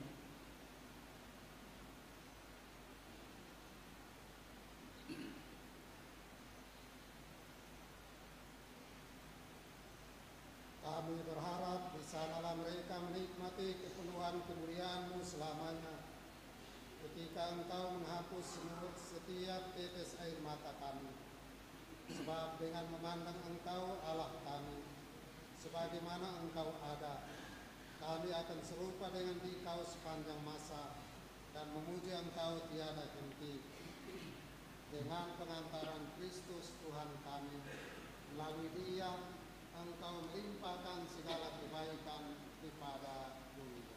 Kami berharap di sanalah mereka menikmati kepenuhan kemuliaan-Mu selamanya, ketika Engkau menghapus setiap tetes air mata kami. Sebab dengan memandang Engkau Allah kami, sebagaimana Engkau ada, kami akan serupa dengan Dikau sepanjang masa dan memuji Engkau tiada henti. Dengan pengantaran Kristus Tuhan kami, melalui Dia Engkau melimpahkan segala kebaikan kepada dunia.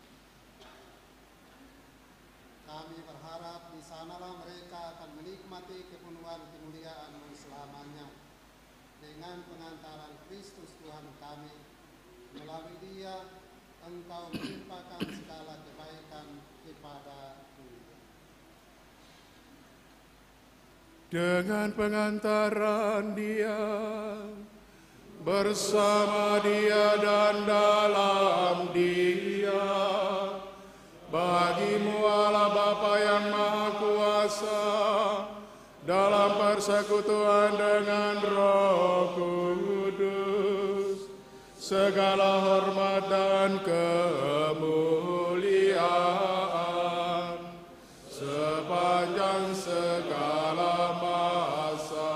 Kami berharap di sanalah mereka akan menikmati kepenuhan kemuliaan-Mu selamanya. Dengan pengantaran Kristus Tuhan kami, melalui Dia Engkau melimpahkan segala kebaikan kepada dunia. Dengan pengantaran Dia, bersama Dia dan dalam Dia, bagi-Mu Allah Bapa yang Maha Kuasa, dalam persekutuan dengan Roh Kudus, segala hormat dan kemuliaan sepanjang segala masa.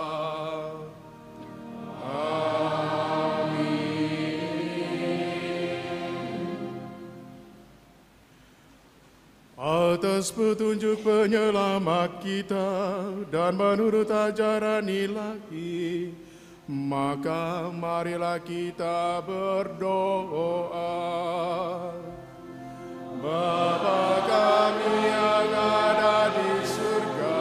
Atas petunjuk penyelamat kita dan menurut ajaran ilahi, maka marilah kita berdoa. Bapa kami yang ada di surga,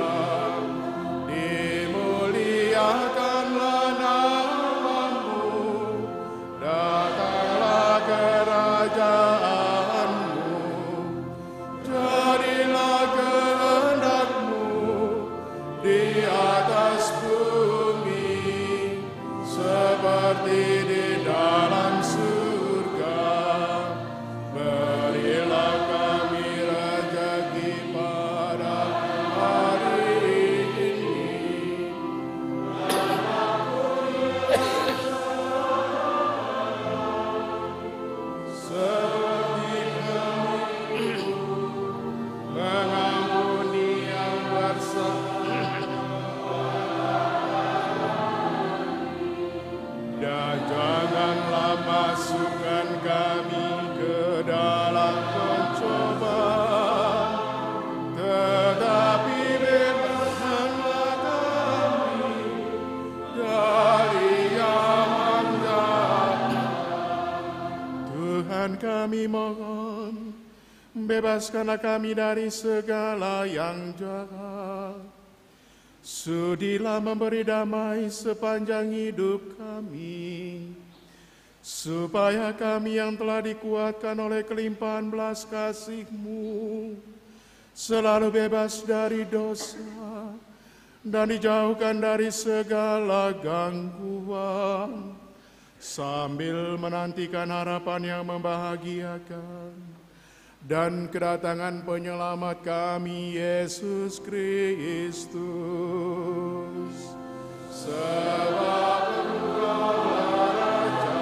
dimuliakanlah nama-Mu, datanglah kerajaan-Mu, jadilah kehendak-Mu di atas bumi seperti di dalam surga. Berilah kami rezeki pada hari ini, seperti kami mengampuni yang bersalah, dan janganlah masukkan kami ke dalam pencobaan, tetapi bebaskanlah kami dari yang jahat. Tuhan kami mohon, bebaskanlah kami dari segala yang jahat. Sudilah memberi damai sepanjang hidup kami, supaya kami yang telah dikuatkan oleh kelimpahan belas kasih-Mu selalu bebas dari dosa dan dijauhkan dari segala gangguan, sambil menantikan harapan yang membahagiakan dan kedatangan penyelamat kami, Yesus Kristus. Sebab Engkaulah Raja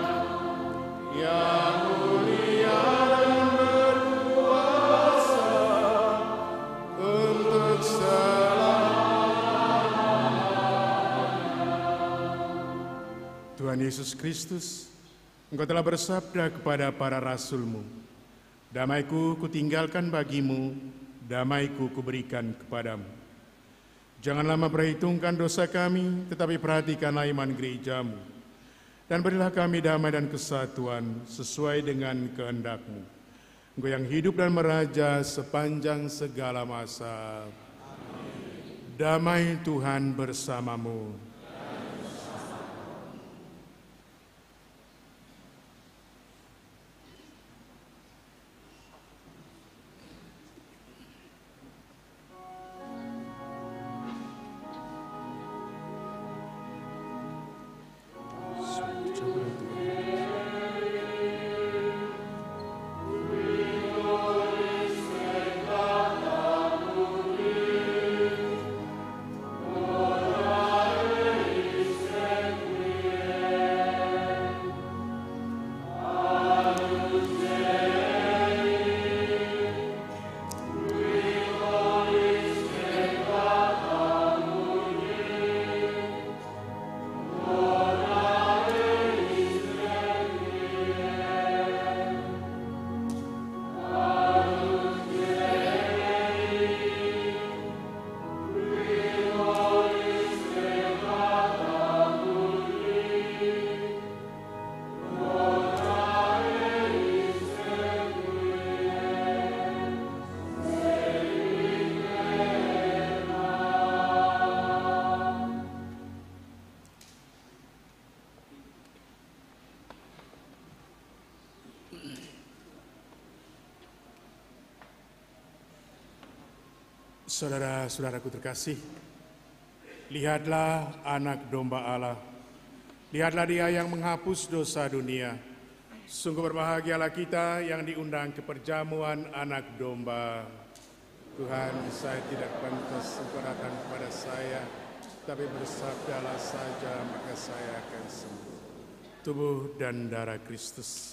yang mulia dan berkuasa untuk Tuhan Yesus Kristus, Engkau telah bersabda kepada para rasul-Mu, damai-Ku kutinggalkan bagimu, damai-Ku kuberikan kepadamu. Janganlah memperhitungkan dosa kami, tetapi perhatikanlah iman gereja-Mu. Dan berilah kami damai dan kesatuan sesuai dengan kehendak-Mu. Engkau yang hidup dan meraja sepanjang segala masa. Amin. Damai Tuhan bersamamu. Saudara-saudaraku terkasih, lihatlah anak domba Allah, lihatlah Dia yang menghapus dosa dunia. Sungguh berbahagialah kita yang diundang ke perjamuan anak domba. Tuhan, saya tidak pantas Engkau datang kepada saya, tapi bersabdalah saja maka saya akan sembuh. Tubuh dan darah Kristus.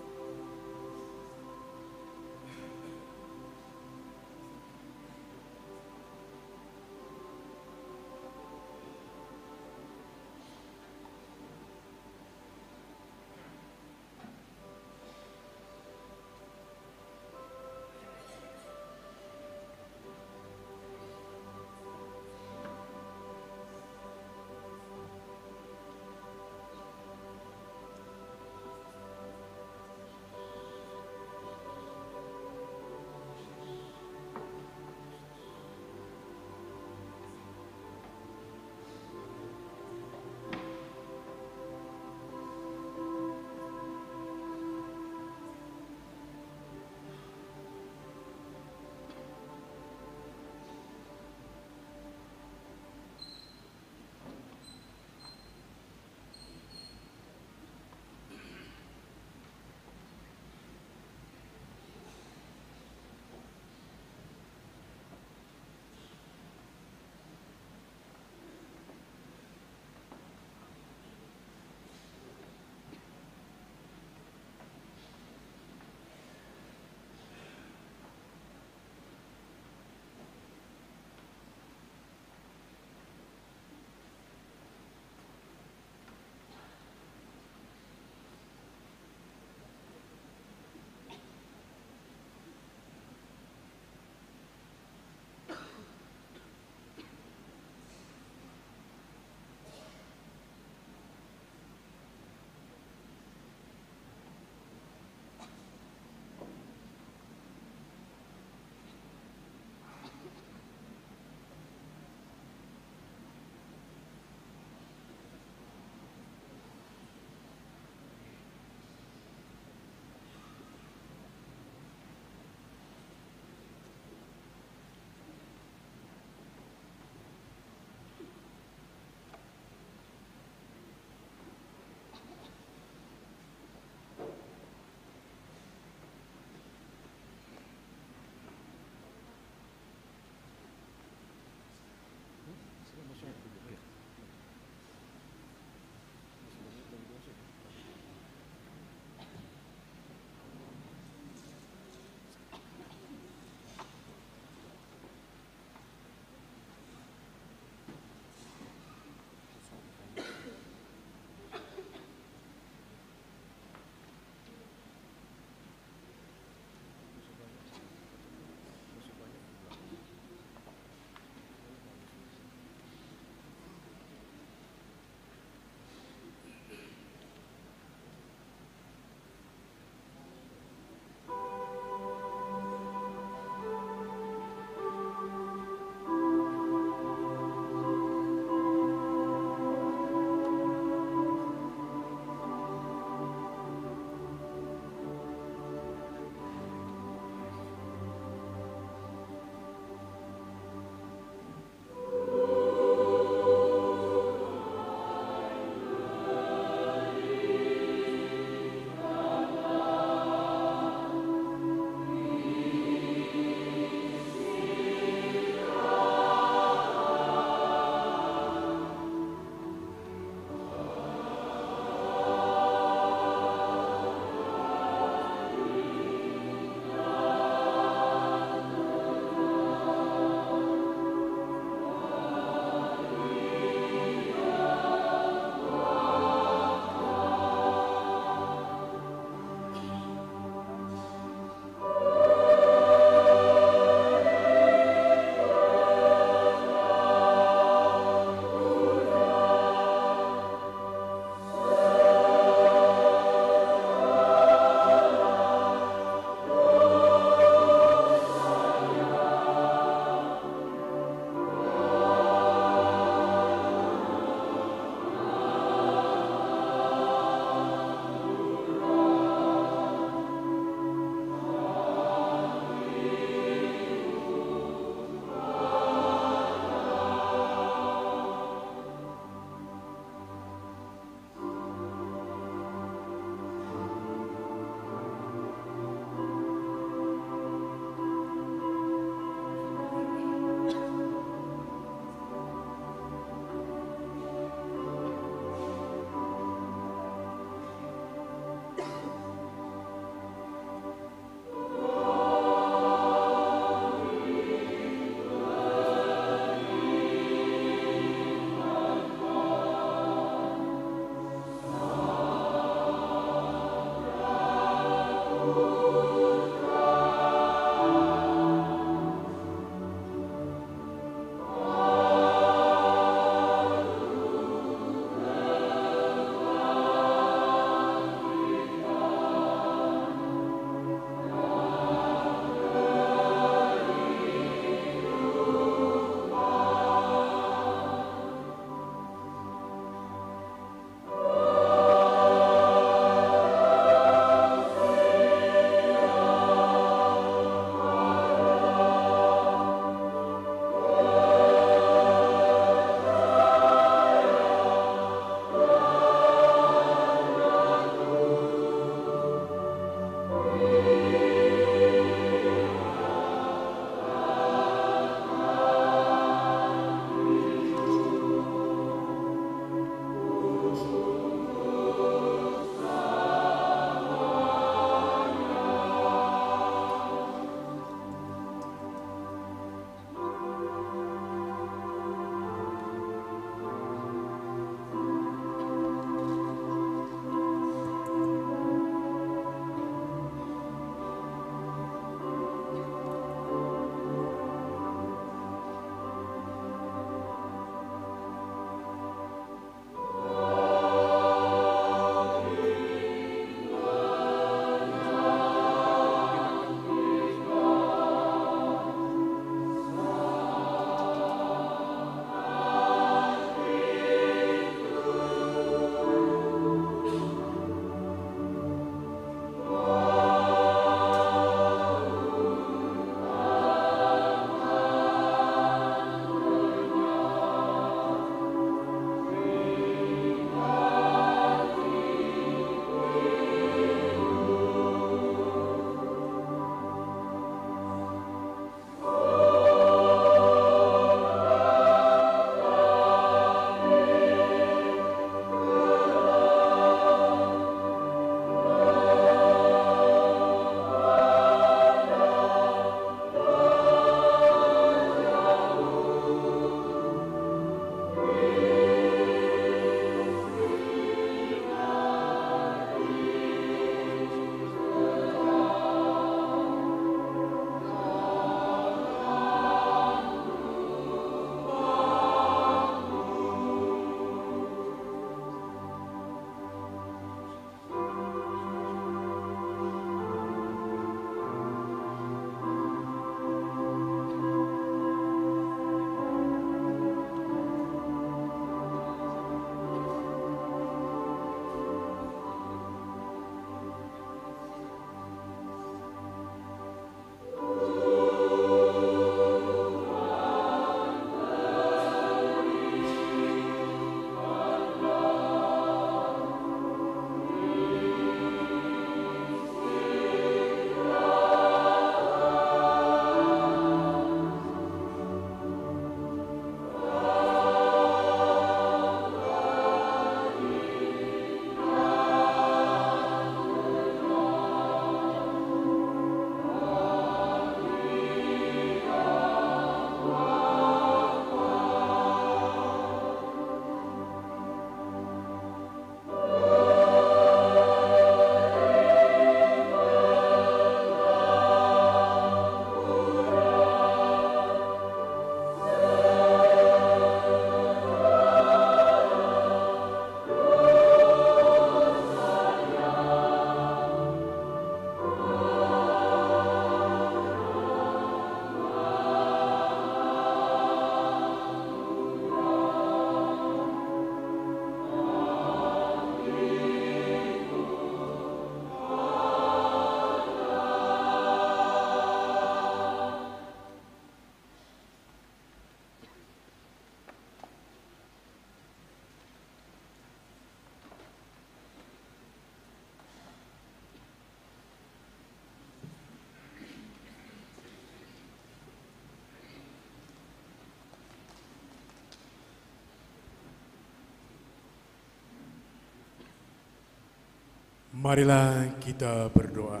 Marilah kita berdoa.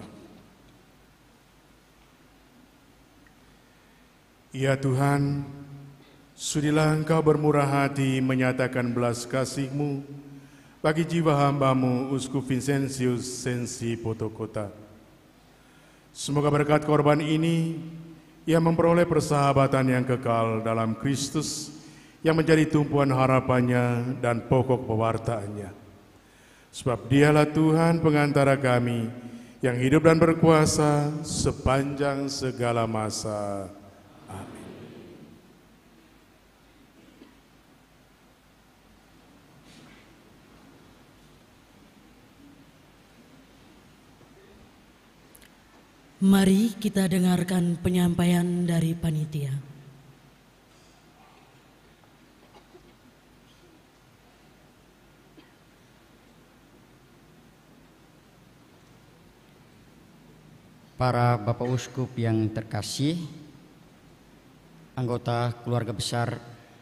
Ya Tuhan, sudilah Engkau bermurah hati menyatakan belas kasih-Mu bagi jiwa hamba-Mu Uskup Vincentius Sensi Potokota. Semoga berkat korban ini ia memperoleh persahabatan yang kekal dalam Kristus yang menjadi tumpuan harapannya dan pokok pewartaannya. Sebab Dialah Tuhan pengantara kami yang hidup dan berkuasa sepanjang segala masa. Amin. Mari kita dengarkan penyampaian dari panitia. Para Bapak Uskup yang terkasih, anggota keluarga besar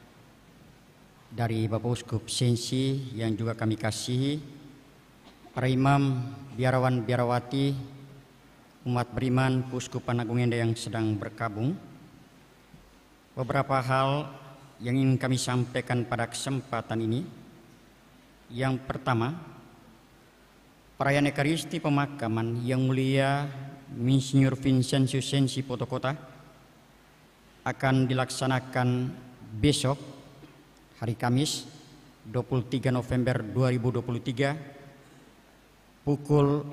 dari Bapak Uskup Sensi yang juga kami kasihi, para imam, biarawan, biarawati, umat beriman, Keuskupan Agung Ende yang sedang berkabung. Beberapa hal yang ingin kami sampaikan pada kesempatan ini. Yang pertama, perayaan Ekaristi pemakaman yang mulia Monsinyur Vincentius Sensi Potokota akan dilaksanakan besok hari Kamis 23 November 2023 pukul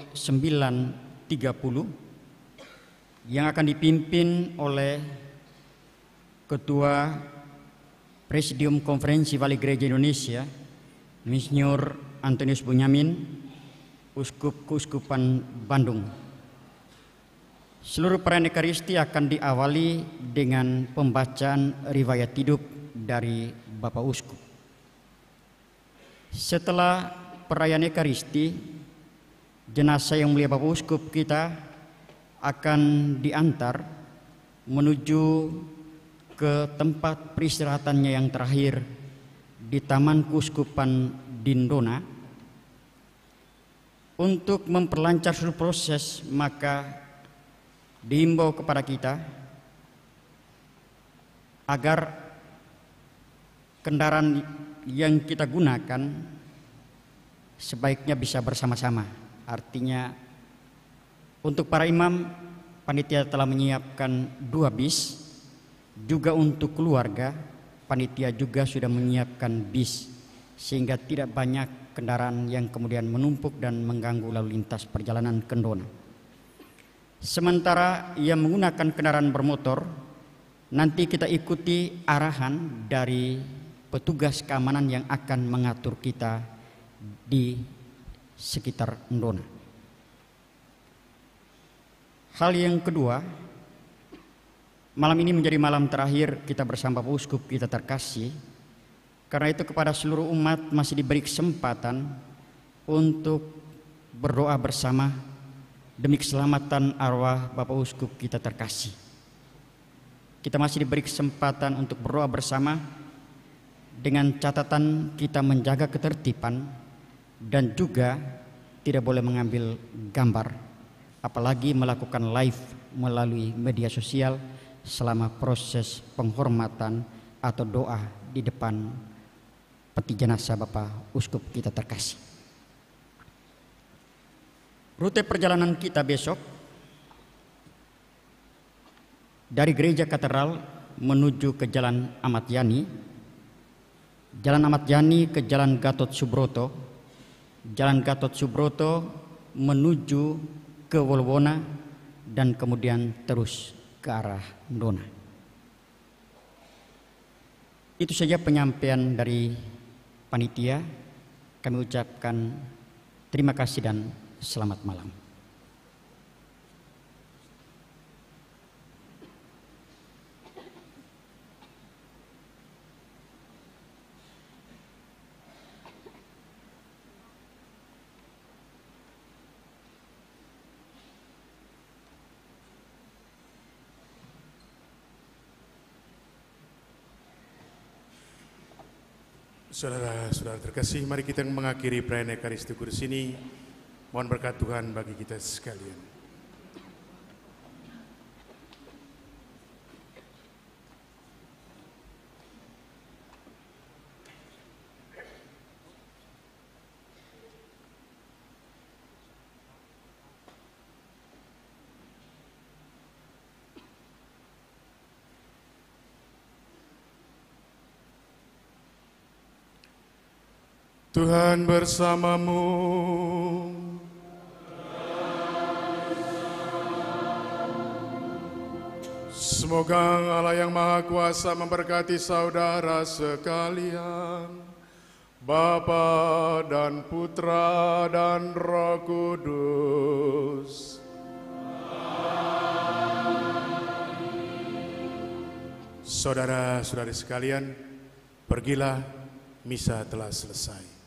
9.30 yang akan dipimpin oleh Ketua Presidium Konferensi Wali Gereja Indonesia Monsinyur Antonius Bunyamin, Uskup Keuskupan Bandung. Seluruh perayaan Ekaristi akan diawali dengan pembacaan riwayat hidup dari Bapak Uskup. Setelah perayaan Ekaristi, jenazah yang mulia Bapak Uskup kita akan diantar menuju ke tempat peristirahatannya yang terakhir di Taman Keuskupan Dindona. Untuk memperlancar seluruh proses, maka diimbau kepada kita agar kendaraan yang kita gunakan sebaiknya bisa bersama-sama. Artinya untuk para imam, panitia telah menyiapkan 2 bis. Juga untuk keluarga, panitia juga sudah menyiapkan bis, sehingga tidak banyak kendaraan yang kemudian menumpuk dan mengganggu lalu lintas perjalanan ke Dona. Sementara yang menggunakan kendaraan bermotor, nanti kita ikuti arahan dari petugas keamanan yang akan mengatur kita di sekitar Ndona. Hal yang kedua, malam ini menjadi malam terakhir kita bersama Bapak Uskup kita terkasih. Karena itu kepada seluruh umat masih diberi kesempatan untuk berdoa bersama demi keselamatan arwah Bapak Uskup kita terkasih. Kita masih diberi kesempatan untuk berdoa bersama dengan catatan kita menjaga ketertiban dan juga tidak boleh mengambil gambar, apalagi melakukan live melalui media sosial selama proses penghormatan atau doa di depan peti jenazah Bapak Uskup kita terkasih. Rute perjalanan kita besok dari Gereja Katedral menuju ke Jalan Ahmad Yani, Jalan Ahmad Yani ke Jalan Gatot Subroto, Jalan Gatot Subroto menuju ke Wolwona, dan kemudian terus ke arah Ndona. Itu saja penyampaian dari panitia. Kami ucapkan terima kasih dan selamat malam. Saudara-saudara terkasih, mari kita mengakhiri perayaan Ekaristi Kudus ini Mohon berkat Tuhan bagi kita sekalian. Tuhan bersamamu. Semoga Allah yang Maha Kuasa memberkati saudara sekalian, Bapa dan Putra dan Roh Kudus. Saudara-saudari sekalian, pergilah, misa telah selesai.